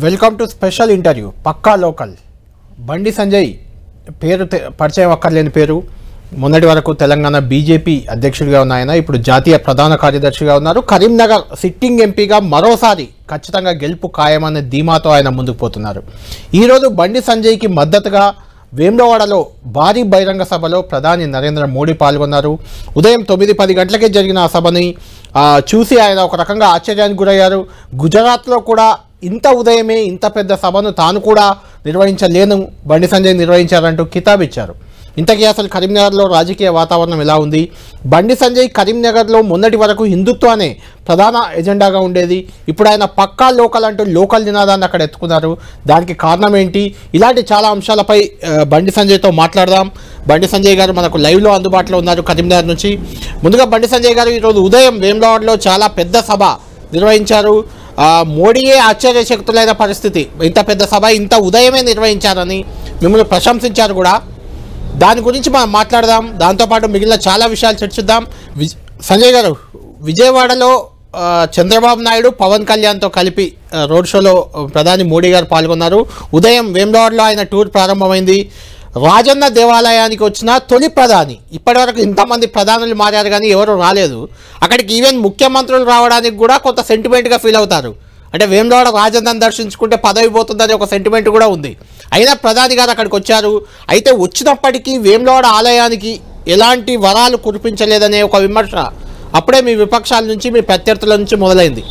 Welcome to special interview పక్కా local. Bandi Sanjay పేరు పరిచయం అక్కర్లేని పేరు. మొన్నటి వరకు తెలంగాణ బీజేపీ అధ్యక్షుడిగా ఉన్న ఆయన ఇప్పుడు జాతీయ ప్రధాన కార్యదర్శిగా ఉన్నారు. కరీంనగర్ సిట్టింగ్ ఎంపీగా మరోసారి ఖచ్చితంగా గెలుపు ఖాయమనే ధీమాతో ఆయన ముందుకు పోతున్నారు. ఈరోజు బండి సంజయ్కి మద్దతుగా వేములవాడలో భారీ బహిరంగ సభలో ప్రధాని నరేంద్ర మోడీ పాల్గొన్నారు. ఉదయం 9-10 గంటలకే జరిగిన ఆ సభని చూసి ఆయన ఒక రకంగా ఆశ్చర్యానికి గురయ్యారు. గుజరాత్లో కూడా ఇంత ఉదయమే ఇంత పెద్ద సభను తాను కూడా నిర్వహించలేను, బండి సంజయ్ నిర్వహించారంటూ కితాబిచ్చారు. ఇంతకీ అసలు కరీంనగర్లో రాజకీయ వాతావరణం ఎలా ఉంది? బండి సంజయ్ కరీంనగర్లో మొన్నటి వరకు హిందుత్వానే ప్రధాన ఎజెండాగా ఉండేది. ఇప్పుడు ఆయన పక్కా లోకల్ అంటూ లోకల్ నినాదాన్ని అక్కడ ఎత్తుకున్నారు. దానికి కారణం ఏంటి? ఇలాంటి చాలా అంశాలపై బండి సంజయ్తో మాట్లాడదాం. బండి సంజయ్ గారు మనకు లైవ్లో అందుబాటులో ఉన్నారు కరీంనగర్ నుంచి. ముందుగా బండి సంజయ్ గారు, ఈరోజు ఉదయం వేములవాడలో చాలా పెద్ద సభ నిర్వహించారు. మోడీయే ఆశ్చర్యశక్తులైన పరిస్థితి. ఇంత పెద్ద సభ ఇంత ఉదయమే నిర్వహించారని మిమ్మల్ని ప్రశంసించారు కూడా. దాని గురించి మనం మాట్లాడదాం. దాంతోపాటు మిగిలిన చాలా విషయాలు చర్చిద్దాం. సంజయ్ గారు, విజయవాడలో చంద్రబాబు నాయుడు పవన్ కళ్యాణ్తో కలిపి రోడ్ షోలో ప్రధాని మోడీ గారు పాల్గొన్నారు. ఉదయం వేములవాడలో ఆయన టూర్ ప్రారంభమైంది. రాజన్న దేవాలయానికి వచ్చిన తొలి ప్రధాని. ఇప్పటివరకు ఇంతమంది ప్రధానులు మారారు కానీ ఎవరు రాలేదు. అక్కడికి ఈవెన్ ముఖ్యమంత్రులు రావడానికి కూడా కొంత సెంటిమెంట్గా ఫీల్ అవుతారు. అంటే వేములవాడ రాజన్నను దర్శించుకుంటే పదవి పోతుందని ఒక సెంటిమెంట్ కూడా ఉంది. అయినా ప్రధాని గారు అక్కడికి వచ్చారు. అయితే వచ్చినప్పటికీ వేములవాడ ఆలయానికి ఎలాంటి వరాలు కురిపించలేదనే ఒక విమర్శ అప్పుడే మీ విపక్షాల నుంచి, మీ ప్రత్యర్థుల నుంచి మొదలైంది.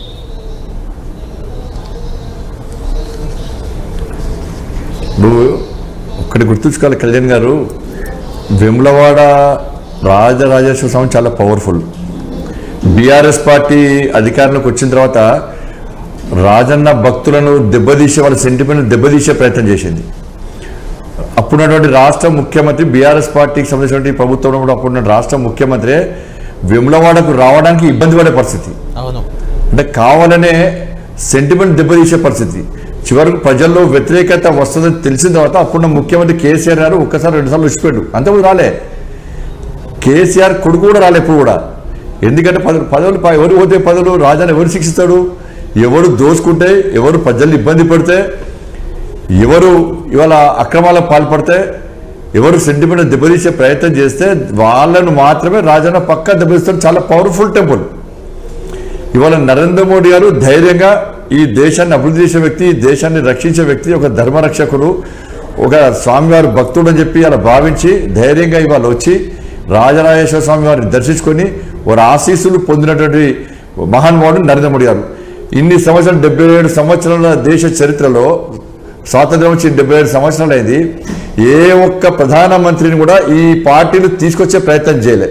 ఒక్కటి గుర్తుంచుకోవాలి కళ్యాణ్ గారు, వేములవాడ రాజరాజేశ్వర స్వామి చాలా పవర్ఫుల్. బీఆర్ఎస్ పార్టీ అధికారంలోకి వచ్చిన తర్వాత రాజన్న భక్తులను దెబ్బతీసే, వాళ్ళ సెంటిమెంట్ దెబ్బతీసే ప్రయత్నం చేసింది. అప్పుడున్నటువంటి రాష్ట్ర ముఖ్యమంత్రి, బీఆర్ఎస్ పార్టీకి సంబంధించిన ప్రభుత్వం అప్పుడున్న రాష్ట్ర ముఖ్యమంత్రి వేములవాడకు రావడానికి ఇబ్బంది పడే పరిస్థితి. అంటే కావాలనే సెంటిమెంట్ దెబ్బతీసే పరిస్థితి. చివరకు ప్రజల్లో వ్యతిరేకత వస్తుందని తెలిసిన తర్వాత అప్పుడున్న ముఖ్యమంత్రి కేసీఆర్ గారు ఒక్కసారి 2 సార్లు వచ్చిపోయాడు. అంతకుముందు రాలే. కేసీఆర్ కొడుకు కూడా రాలే ఎప్పుడు కూడా. ఎందుకంటే పదవులు ఎవరు పోతే పదవులు రాజాని ఎవరు శిక్షిస్తాడు? ఎవరు దోచుకుంటే, ఎవరు ప్రజల్ని ఇబ్బంది పెడితే, ఎవరు ఇవాళ అక్రమాలకు పాల్పడితే, ఎవరు సెంటిమెంట్ దెబ్బతీసే ప్రయత్నం చేస్తే వాళ్ళను మాత్రమే రాజన్న పక్కా దెబ్బతీస్తాడు. చాలా పవర్ఫుల్ టెంపుల్. ఇవాళ నరేంద్ర మోడీ గారు ధైర్యంగా ఈ దేశాన్ని అభివృద్ధి చేసే వ్యక్తి, ఈ దేశాన్ని రక్షించే వ్యక్తి, ఒక ధర్మరక్షకులు, ఒక స్వామివారి భక్తుడు అని చెప్పి అలా భావించి ధైర్యంగా ఇవాళ వచ్చి రాజరాజేశ్వర స్వామి వారిని దర్శించుకొని వారి ఆశీస్సులు పొందినటువంటి మహానుభావుడు నరేంద్ర మోడీ గారు. ఇన్ని సంవత్సరాలు 77 సంవత్సరాల దేశ చరిత్రలో, స్వాతంత్రం వచ్చి 77 సంవత్సరాలు అయింది, ఏ ఒక్క ప్రధానమంత్రిని కూడా ఈ పార్టీలు తీసుకొచ్చే ప్రయత్నం చేయలే.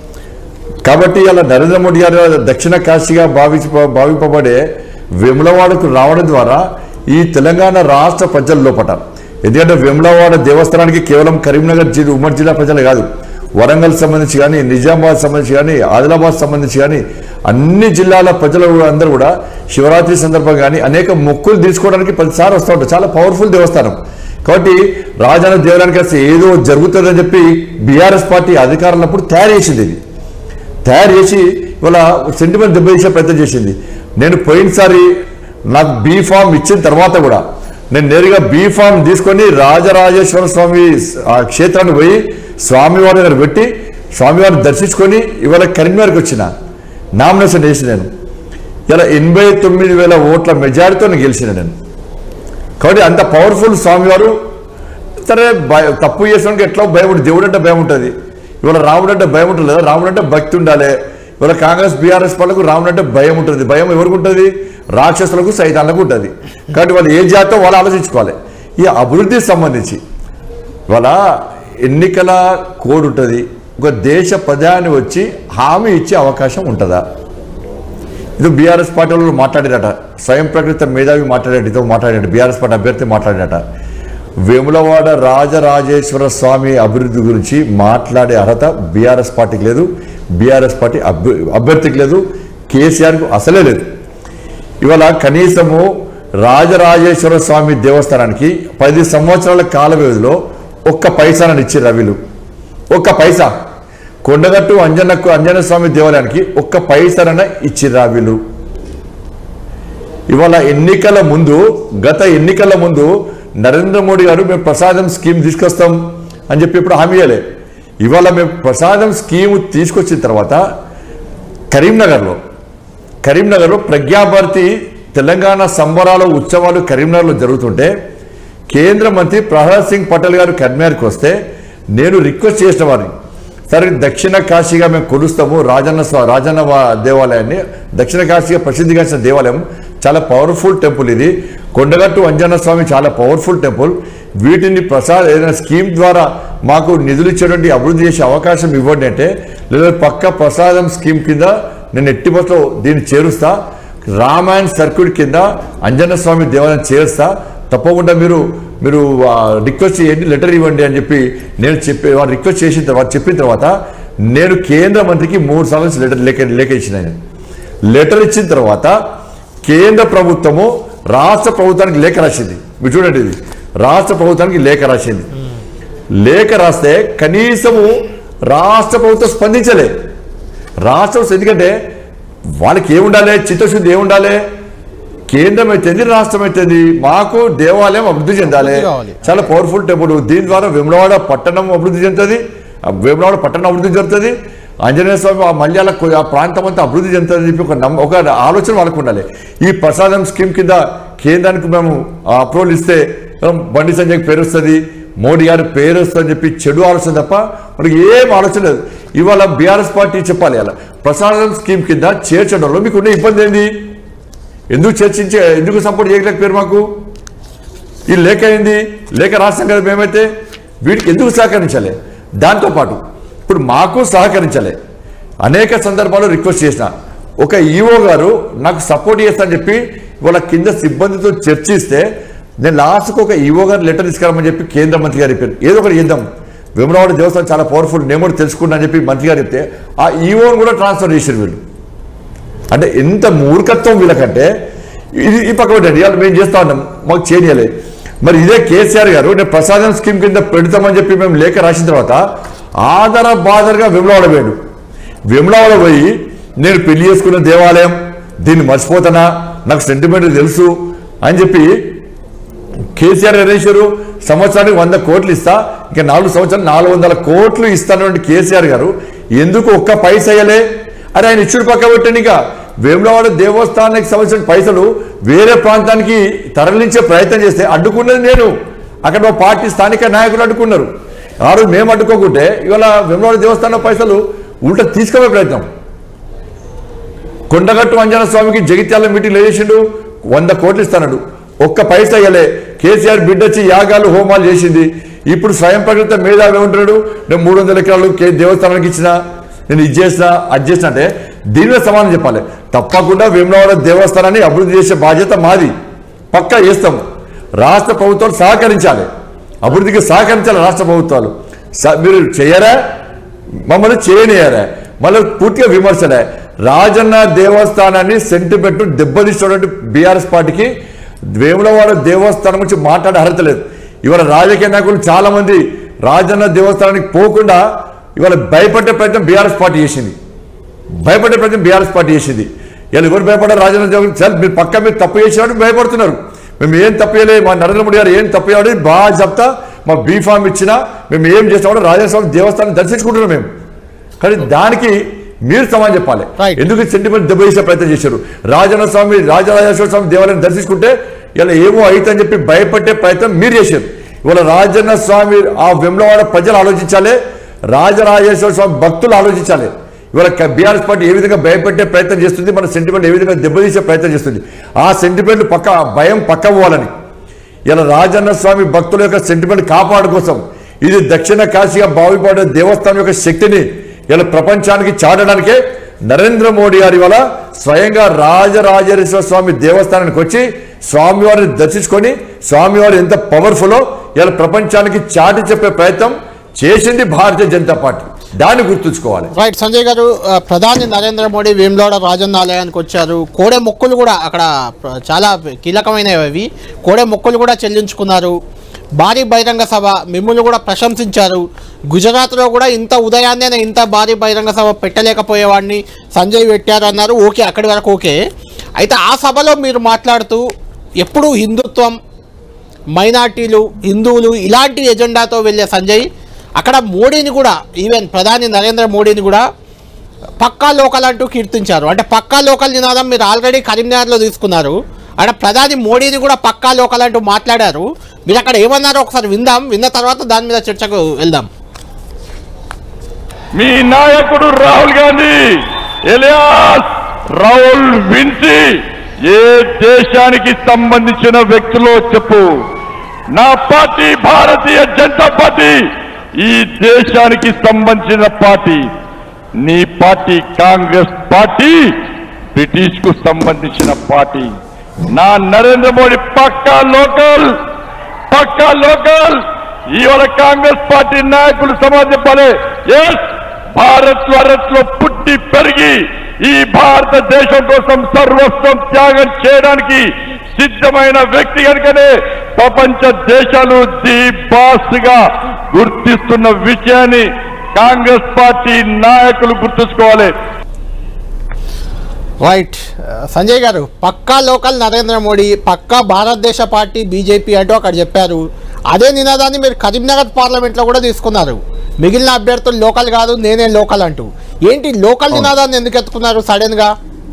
కాబట్టి ఇలా నరేంద్ర మోడీ గారు దక్షిణ కాశీగా భావింపబడే వేములవాడకు రావడం ద్వారా ఈ తెలంగాణ రాష్ట్ర ప్రజల లోపట, ఎందుకంటే వేములవాడ దేవస్థానానికి కేవలం కరీంనగర్ ఉమ్మడి జిల్లా ప్రజలు కాదు, వరంగల్ సంబంధించి కానీ, నిజామాబాద్ సంబంధించి కానీ, ఆదిలాబాద్ సంబంధించి కానీ అన్ని జిల్లాల ప్రజలు అందరూ కూడా శివరాత్రి సందర్భంగా కానీ అనేక మొక్కులు తీసుకోవడానికి 10 సార్లు వస్తూ ఉంటారు. చాలా పవర్ఫుల్ దేవస్థానం. కాబట్టి రాజన్న దేవాలయానికి వస్తే ఏదో జరుగుతుందని చెప్పి బీఆర్ఎస్ పార్టీ అధికారులప్పుడు తయారు చేసింది. ఇది తయారు చేసి ఇవాళ సెంటిమెంట్ దెబ్బతీసే ప్రయత్నం చేసింది. నేను పోయినసారి నాకు బీ ఫామ్ ఇచ్చిన తర్వాత కూడా నేను నేరుగా బీ ఫామ్ తీసుకొని రాజరాజేశ్వర స్వామి ఆ క్షేత్రాన్ని పోయి స్వామివారి దగ్గర పెట్టి స్వామివారిని దర్శించుకొని ఇవాళ కరీంనగర్కి వచ్చిన నామినేషన్ చేసి నేను ఇలా 89,000 ఓట్ల మెజారిటీతో నేను గెలిచిన నేను. కాబట్టి అంత పవర్ఫుల్ స్వామివారు. సరే, తప్పు చేసినానికి ఎట్లా భయం ఉంటుంది, దేవుడు అంటే భయం ఉంటుంది. ఇవాళ రాముడు అంటే భయం ఉంటుంది లేదా? రాముడు అంటే భక్తి ఉండాలి. ఇవాళ కాంగ్రెస్ బీఆర్ఎస్ వాళ్ళకు రాముడు అంటే భయం ఉంటుంది. భయం ఎవరికి ఉంటుంది? రాక్షసులకు, సైతాన్లకు ఉంటుంది. కాబట్టి వాళ్ళు ఏ జాతో వాళ్ళు ఆలోచించుకోవాలి. ఈ అభివృద్ధికి సంబంధించి ఇవాళ ఎన్నికల కోడ్ ఉంటుంది. ఒక దేశ ప్రధాని వచ్చి హామీ ఇచ్చే అవకాశం ఉంటుందా? ఇది బీఆర్ఎస్ పార్టీ వాళ్ళు మాట్లాడారట. స్వయం ప్రకృత మేధావి మాట్లాడాడు బీఆర్ఎస్ పార్టీ అభ్యర్థి మాట్లాడారట. వేములవాడ రాజరాజేశ్వర స్వామి అభివృద్ధి గురించి మాట్లాడే అర్హత బీఆర్ఎస్ పార్టీకి లేదు, బీఆర్ఎస్ పార్టీ అభ్యర్థికి లేదు, కేసీఆర్కు అసలే లేదు. ఇవాళ కనీసము రాజరాజేశ్వర స్వామి దేవస్థానానికి 10 సంవత్సరాల కాల వ్యవధిలో 1 పైసానని ఇచ్చారు వీళ్ళు. 1 పైసా. కొండగట్టు అంజన్న స్వామి దేవాలయానికి 1 పైసానన్న ఇచ్చిర్రా వీళ్ళు. ఇవాళ గత ఎన్నికల ముందు నరేంద్ర మోడీ గారు మేము ప్రసాదం స్కీమ్ తీసుకొస్తాం అని చెప్పి ఇప్పుడు హామీ ఇవ్వలే. ఇవాళ మేము ప్రసాదం స్కీమ్ తీసుకొచ్చిన తర్వాత కరీంనగర్లో ప్రజ్ఞాభారతి తెలంగాణ సంబరాల ఉత్సవాలు కరీంనగర్లో జరుగుతుంటే కేంద్ర మంత్రి ప్రహ్లాద్ సింగ్ పటేల్ గారు కరీంనగర్కి వస్తే నేను రిక్వెస్ట్ చేసిన వారిని, సరే దక్షిణ కాశీగా మేము కొలుస్తాము రాజన్న దేవాలయాన్ని, దక్షిణ కాశీగా ప్రసిద్ధిగాంచిన దేవాలయం, చాలా పవర్ఫుల్ టెంపుల్ ఇది, కొండగట్టు అంజన్న స్వామి చాలా పవర్ఫుల్ టెంపుల్, వీటిని ఏదైనా స్కీమ్ ద్వారా మాకు నిధులు ఇచ్చేటువంటి అభివృద్ధి చేసే అవకాశం ఇవ్వండి అంటే, లేదా పక్క ప్రసాదం స్కీమ్ కింద నేను ఎట్టి బస్సులో దీన్ని చేరుస్తా, రామాయణ్ సర్క్యూట్ కింద అంజన్న స్వామి దేవాలయం చేరుస్తా, తప్పకుండా మీరు రిక్వెస్ట్ చేయండి, లెటర్ ఇవ్వండి అని చెప్పి నేను వారు రిక్వెస్ట్ చెప్పిన తర్వాత నేను కేంద్ర మంత్రికి 3 సార్లు లేఖ ఇచ్చిన. లెటర్ ఇచ్చిన తర్వాత కేంద్ర ప్రభుత్వము రాష్ట్ర ప్రభుత్వానికి లేఖ రాసింది. మీరు చూడండి, ఇది రాష్ట్ర ప్రభుత్వానికి లేఖ రాసింది. లేఖ రాస్తే కనీసము రాష్ట్ర ప్రభుత్వం స్పందించలే. ఎందుకంటే వాళ్ళకి ఏముండాలి, చిత్తశుద్ధి ఏముండాలి, కేంద్రం అయితేంది రాష్ట్రం అయితేంది, మాకు దేవాలయం అభివృద్ధి చెందాలి, చాలా పవర్ఫుల్ టెంపుల్, దీని ద్వారా వేములవాడ పట్టణం అభివృద్ధి చెందుతుంది, వేములవాడ పట్టణం అభివృద్ధి జరుగుతుంది, ఆంజనేయ స్వామి ఆ మల్యాల ఆ ప్రాంతం అంతా అభివృద్ధి చెందుతుంది చెప్పి ఒక ఆలోచన వాళ్ళకు ఉండాలి. ఈ ప్రసాదం స్కీమ్ కింద కేంద్రానికి మేము అప్రూవల్ ఇస్తే బండి సంజయ్కి పేరు వస్తుంది, మోడీ గారి పేరు వస్తుందని చెప్పి చెడు ఆలోచన తప్ప మనకి ఏం ఆలోచన లేదు. ఇవాళ బీఆర్ఎస్ పార్టీ చెప్పాలి, అలా ప్రసాదం స్కీమ్ కింద చేర్చడంలో మీకు ఉన్న ఇబ్బంది ఏంది, ఎందుకు సపోర్ట్ చేయలేకపోయారు మాకు, ఈ లేఖ అయింది, లేఖ రాష్ట్రం కదా మేమైతే, వీటికి ఎందుకు సహకరించాలి, దాంతోపాటు ఇప్పుడు మాకు సహకరించాలి. అనేక సందర్భాల్లో రిక్వెస్ట్ చేసిన, ఒక ఈఓ గారు నాకు సపోర్ట్ చేస్తా అని చెప్పి వాళ్ళ కింద సిబ్బందితో చర్చిస్తే నేను లాస్ట్కి ఒక ఈఓ గారు లెటర్ తీసుకురామని చెప్పి కేంద్ర మంత్రి గారు చెప్పారు, ఏదో ఒకటి చేద్దాం, వేములవాడ దేవస్థానం చాలా పవర్ఫుల్, నేను కూడా తెలుసుకున్నా అని చెప్పి మంత్రి గారు చెప్తే ఆ ఈఓని కూడా ట్రాన్స్ఫర్ చేశారు వీళ్ళు. అంటే ఎంత మూర్ఖత్వం వీళ్ళకంటే, ఇది పక్క పెట్టండి, ఇవాళ మేము చేస్తా ఉన్నాం, మాకు చేయలేదు. మరి ఇదే కేసీఆర్ గారు నేను ప్రసాదం స్కీమ్ కింద పెడతామని చెప్పి మేము లేఖ రాసిన తర్వాత ఆధార బాధరగా వేములవాడ పోయి నేను పెళ్లి చేసుకున్న దేవాలయం, దీన్ని మర్చిపోతానా, నాకు సెంటిమెంట్ తెలుసు అని చెప్పి కేసీఆర్ అనేసారు. సంవత్సరానికి 100 కోట్లు ఇస్తా, ఇంకా 4 సంవత్సరాలు 400 కోట్లు ఇస్తానటువంటి కేసీఆర్ గారు ఎందుకు ఒక్క పైసా అయ్యలే? అరే ఆయన ఇచ్చుడు పక్క పెట్టండి. ఇక వేములవాడ దేవస్థానానికి సంబంధించిన పైసలు వేరే ప్రాంతానికి తరలించే ప్రయత్నం చేస్తే అడ్డుకున్నది నేను, అక్కడ మా పార్టీ స్థానిక నాయకులు అడ్డుకున్నారు. ఆ రోజు మేము అడ్డుకోకుంటే ఇవాళ వేములవాడ దేవస్థానం పైసలు ఉల్టా తీసుకునే ప్రయత్నం. కొండగట్టు అంజన స్వామికి జగిత్యాల మీటింగ్ చేసిండు, 100 కోట్లు ఇస్తాడు, ఒక్క పైసా అయ్యలే. కేసీఆర్ బిడ్డొచ్చి యాగాలు హోమాలు చేసింది. ఇప్పుడు స్వయం ప్రకృత మేధావి ఉంటున్నాడు, నేను 300 ఎకరాలు దేవస్థానానికి ఇచ్చిన, నేను ఇది చేసిన అది చేసిన అంటే దీనిలో సమానం చెప్పాలి. తప్పకుండా వేములవాడ దేవస్థానాన్ని అభివృద్ధి చేసే బాధ్యత మాది, పక్కా చేస్తాం. రాష్ట్ర ప్రభుత్వాలు సహకరించాలి, అభివృద్ధికి సహకరించాలి రాష్ట్ర ప్రభుత్వాలు. మీరు చేయరా, మమ్మల్ని చేయనియారా, మళ్ళీ పూర్తిగా విమర్శలే. రాజన్న దేవస్థానాన్ని సెంటిమెంట్ దెబ్బతీసినటువంటి బీఆర్ఎస్ పార్టీకి వేములవాడ దేవస్థానం గురించి మాట్లాడే అర్హత లేదు. ఇవాళ రాజకీయ నాయకులు చాలా మంది రాజన్న దేవస్థానానికి పోకుండా ఇవాళ భయపడే ప్రయత్నం బీఆర్ఎస్ పార్టీ చేసింది. ఇలా ఎవరు భయపడారు? రాజన్న దేవస్థానం మీరు పక్క మీరు తప్పు చేసేవాడు భయపడుతున్నారు. మేము ఏం తప్పు చేయలేదు, మా నరేంద్ర మోడీ గారు ఏం తప్పు చేయడం బాగా చెప్తా, మా బీఫామ్ ఇచ్చినా మేము ఏం చేస్తామో రాజస్వామి దేవస్థానం దర్శించుకుంటున్నాం మేము. కానీ దానికి మీరు సమాధానం చెప్పాలి. ఎందుకు సెంటిమెంట్ దెబ్బతీసే ప్రయత్నం చేశారు? రాజరాజేశ్వర స్వామి దేవాలయం దర్శించుకుంటే ఇలా ఏమో అయితని చెప్పి భయపడే ప్రయత్నం మీరు చేశారు. ఇవాళ రాజన్న స్వామి ఆ వేములవాడ ప్రజలు ఆలోచించాలి, రాజరాజేశ్వర స్వామి భక్తులు ఆలోచించాలి. ఇవాళ బీఆర్ఎస్ పార్టీ ఏ విధంగా భయపెట్టే ప్రయత్నం చేస్తుంది, మన సెంటిమెంట్ ఏ విధంగా దెబ్బతీసే ప్రయత్నం చేస్తుంది. ఆ సెంటిమెంట్ భయం పక్క పోవాలని ఇలా రాజన్న స్వామి భక్తుల యొక్క సెంటిమెంట్ కాపాడు కోసం ఇది దక్షిణ కాశీగా భావిపడే దేవస్థానం యొక్క శక్తిని ఇలా ప్రపంచానికి చాటడానికే నరేంద్ర మోడీ గారి వల్ల స్వయంగా రాజరాజేశ్వర స్వామి దేవస్థానానికి వచ్చి స్వామివారిని దర్శించుకొని స్వామివారు ఎంత పవర్ఫుల్లో ఇలా ప్రపంచానికి చాటి చెప్పే ప్రయత్నం చేసింది భారతీయ జనతా పార్టీ. దాన్ని గుర్తుంచుకోవాలి. రైట్ సంజయ్ గారు, ప్రధాని నరేంద్ర మోడీ వేములవాడ రాజన్న ఆలయానికి వచ్చారు. కోడె మొక్కులు కూడా అక్కడ చాలా కీలకమైనవి, అవి కోడె మొక్కులు కూడా చెల్లించుకున్నారు. భారీ బహిరంగ సభ మిమ్మల్ని కూడా ప్రశంసించారు. గుజరాత్లో కూడా ఇంత ఉదయాన్నే ఇంత భారీ బహిరంగ సభ పెట్టలేకపోయేవాడిని, సంజయ్ పెట్టారు అన్నారు. ఓకే, అక్కడి వరకు ఓకే. అయితే ఆ సభలో మీరు మాట్లాడుతూ ఎప్పుడూ హిందుత్వం, మైనార్టీలు, హిందువులు ఇలాంటి ఎజెండాతో వెళ్ళే సంజయ్ అక్కడ మోడీని కూడా, ఈవెన్ ప్రధాని నరేంద్ర మోడీని కూడా పక్కా లోకల్ అంటూ కీర్తించారు. అంటే పక్కా లోకల్ నినాదం మీరు ఆల్రెడీ కరీంనగర్లో తీసుకున్నారు. అక్కడ ప్రధాని మోడీని కూడా పక్కా లోకల్ అంటూ మాట్లాడారు. మీరు అక్కడ ఏమన్నారో ఒకసారి విందాం, విన్న తర్వాత దాని మీద చర్చకు వెళ్దాం. మీ నాయకుడు రాహుల్ గాంధీ ఎలియాస్ రాహుల్ విన్సీ ఏ దేశానికి సంబంధించిన వ్యక్తులో చెప్పు. నా పార్టీ భారతీయ జనతా పార్టీ ఈ దేశానికి సంబంధించిన పార్టీ. నీ పార్టీ కాంగ్రెస్ పార్టీ బ్రిటిష్ కు సంబంధించిన పార్టీ. నా నరేంద్ర మోడీ పక్కా లోకల్, పక్కా లోకల్. ఇవాళ కాంగ్రెస్ పార్టీ నాయకులు సమాజం చెప్పాలి, ఎస్ భారత్ లో పుట్టి పెరిగి ఈ భారతదేశం కోసం సర్వస్వం త్యాగం చేయడానికి సిద్ధమైన వ్యక్తి కనుకనే ప్రపంచ దేశాలు ది బాస్ గా గుర్తిస్తున్న విషయాన్ని కాంగ్రెస్ పార్టీ నాయకులు గుర్తుంచుకోవాలి. రైట్ సంజయ్ గారు, పక్కా లోకల్ నరేంద్ర మోడీ, పక్కా భారతదేశ పార్టీ బీజేపీ అంటూ అక్కడ చెప్పారు. అదే నినాదాన్ని మీరు కరీంనగర్ పార్లమెంట్లో కూడా తీసుకున్నారు. మిగిలిన అభ్యర్థులు లోకల్ కాదు, నేనే లోకల్ అంటూ. ఏంటి లోకల్ నినాదాన్ని ఎందుకు ఎత్తుకున్నారు సడన్గా?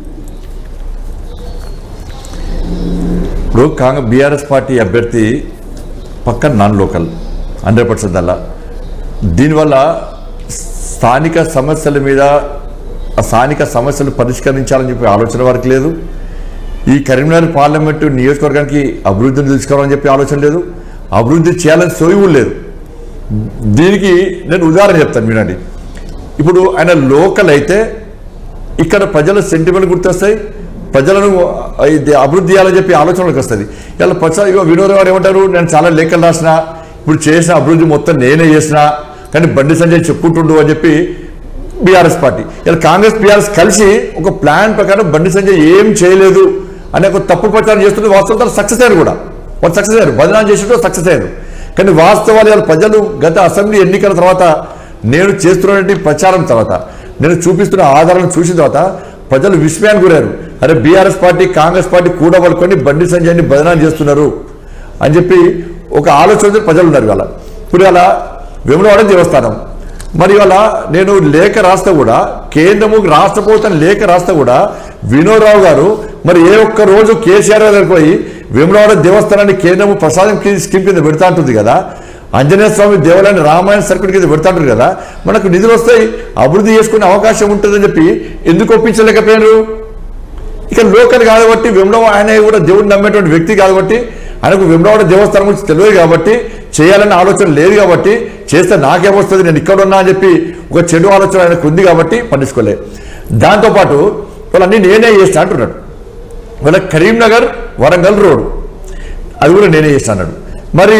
ఇప్పుడు బీఆర్ఎస్ పార్టీ అభ్యర్థి పక్క నాన్ లోకల్ 100% అలా. దీనివల్ల స్థానిక సమస్యల మీద, ఆ స్థానిక సమస్యలు పరిష్కరించాలని చెప్పి ఆలోచన వారికి లేదు. ఈ కరీంనగర్ పార్లమెంటు నియోజకవర్గానికి అభివృద్ధిని తీసుకోవాలని చెప్పి ఆలోచన లేదు, అభివృద్ధి చేయాలని సోయి లేదు. దీనికి నేను ఉదాహరణ చెప్తాను వినండి. ఇప్పుడు ఆయన లోకల్ అయితే ఇక్కడ ప్రజల సెంటిమెంట్ గుర్తొస్తాయి, ప్రజలను అభివృద్ధి చేయాలని చెప్పి ఆలోచనలకు వస్తుంది. ఇలా వినోద్ గారు ఏమంటారు, నేను చాలా లేఖలు రాసిన, ఇప్పుడు చేసిన అభివృద్ధి మొత్తం నేనే చేసిన, కానీ బండి సంజయ్ చెప్పుకుంటుండు అని చెప్పి బీఆర్ఎస్ పార్టీ. ఇలా కాంగ్రెస్ బీఆర్ఎస్ కలిసి ఒక ప్లాన్ ప్రకారం బండి సంజయ్ ఏం చేయలేదు అనే ఒక తప్పు ప్రచారం చేస్తుంటే వాస్తవం సక్సెస్ అయ్యారు కూడా. వాళ్ళు సక్సెస్ అయ్యారు, బదనాం చేసినట్టు సక్సెస్ అయ్యారు. కానీ వాస్తవాలు వాళ్ళ ప్రజలు గత అసెంబ్లీ ఎన్నికల తర్వాత, నేను చేస్తున్నటువంటి ప్రచారం తర్వాత, నేను చూపిస్తున్న ఆధారాలను చూసిన తర్వాత ప్రజలు విస్మయానికి గురారు. అరే బీఆర్ఎస్ పార్టీ కాంగ్రెస్ పార్టీ కూడా పడుకొని బండి సంజయ్ని బదనాం చేస్తున్నారు అని చెప్పి ఒక ఆలోచన ప్రజలు ఉన్నారు. ఇవాళ ఇప్పుడు ఇలా వేములవాడ దేవస్థానం, మరి ఇవాళ నేను లేఖ రాస్తా కూడా, కేంద్రము రాష్ట్ర ప్రభుత్వం లేఖ రాస్తా కూడా వినోద్ రావు గారు మరి ఏ ఒక్క రోజు కేసీఆర్ దగ్గరికి పోయి వేములవాడ దేవస్థానాన్ని కేంద్రము ప్రసాదం స్కీమ్ కింద పెడతా ఉంటుంది కదా, ఆంజనేయ స్వామి దేవాలయాన్ని రామాయణ సర్కిల్ కింద పెడతా ఉంటుంది కదా, మనకు నిధులు వస్తాయి, అభివృద్ధి చేసుకునే అవకాశం ఉంటుందని చెప్పి ఎందుకు ఒప్పించలేకపోయారు? ఇక లోకల్ కాబట్టి వేములవాడ, ఆయన కూడా దేవుడిని నమ్మేటువంటి వ్యక్తి కాబట్టి, ఆయనకు వేములవాడ దేవస్థానం గురించి తెలియదు కాబట్టి, చేయాలనే ఆలోచన లేదు కాబట్టి, చేస్తే నాకేమొస్తుంది, నేను ఇక్కడ ఉన్నా అని చెప్పి ఒక చెడు ఆలోచన ఆయనకు ఉంది కాబట్టి పట్టించుకోలే. దాంతోపాటు వాళ్ళన్నీ నేనే చేస్తా అంటున్నాడు. వాళ్ళ కరీంనగర్ వరంగల్ రోడ్ అది కూడా నేనే చేస్తా అన్నాడు. మరి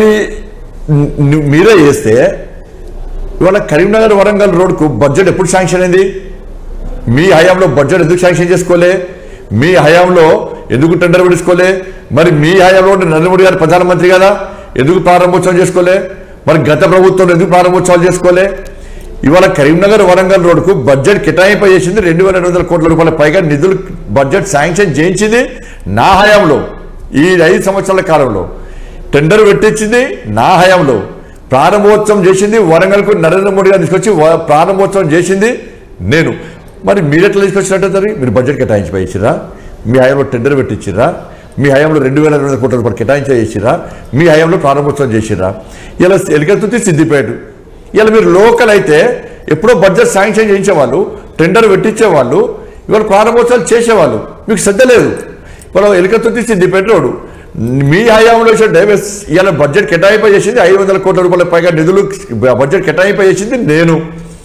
మీరే చేస్తే ఇవాళ కరీంనగర్ వరంగల్ రోడ్కు బడ్జెట్ ఎప్పుడు శాంక్షన్ అయింది? మీ హయాంలో బడ్జెట్ ఎందుకు శాంక్షన్ చేసుకోలే? మీ హయాంలో ఎందుకు టెండర్ పెట్టుకోలే? మరి మీ హయాంలో నరేంద్ర మోడీ గారు ప్రధానమంత్రి కదా, ఎందుకు ప్రారంభోత్సవం చేసుకోలే? మరి గత ప్రభుత్వంలో ఎందుకు ప్రారంభోత్సవాలు చేసుకోలే? ఇవాళ కరీంనగర్ వరంగల్ రోడ్కు బడ్జెట్ కేటాయింపు చేసింది 2200 కోట్ల రూపాయల పైగా నిధులు బడ్జెట్ శాంక్షన్ చేయించింది నా హయాంలో. ఈ 5 సంవత్సరాల కాలంలో టెండర్ పెట్టించింది నా హయాంలో. ప్రారంభోత్సవం చేసింది వరంగల్కు నరేంద్ర మోడీ గారు తీసుకొచ్చి ప్రారంభోత్సవం చేసింది నేను. మరి మీరు ఎట్లా తీసుకొచ్చినట్టు? మీరు బడ్జెట్ కేటాయించిపోయిచ్చిరా? మీ హయాంలో టెండర్ పెట్టించిరా? మీ హయాంలో 2200 కోట్ల రూపాయలు కేటాయించేసిరా? మీ హయాంలో ప్రారంభోత్సవం చేసిరా? ఇలా ఎలికల్తుర్తి సిద్దిపేట. ఇలా మీరు లోకల్ అయితే ఎప్పుడో బడ్జెట్ శాంక్షన్ చేయించేవాళ్ళు, టెండర్ పెట్టించేవాళ్ళు, ఇవాళ ప్రారంభోత్సవాలు చేసేవాళ్ళు. మీకు శ్రద్ధ లేదు. ఇవాళ ఎలికల్తుర్తి సిద్దిపేట రోడ్డు మీ హయాంలో ఇలా బడ్జెట్ కేటాయింపు చేసింది 500 కోట్ల రూపాయల పైగా నిధులు బడ్జెట్ కేటాయింపు చేసింది నేను.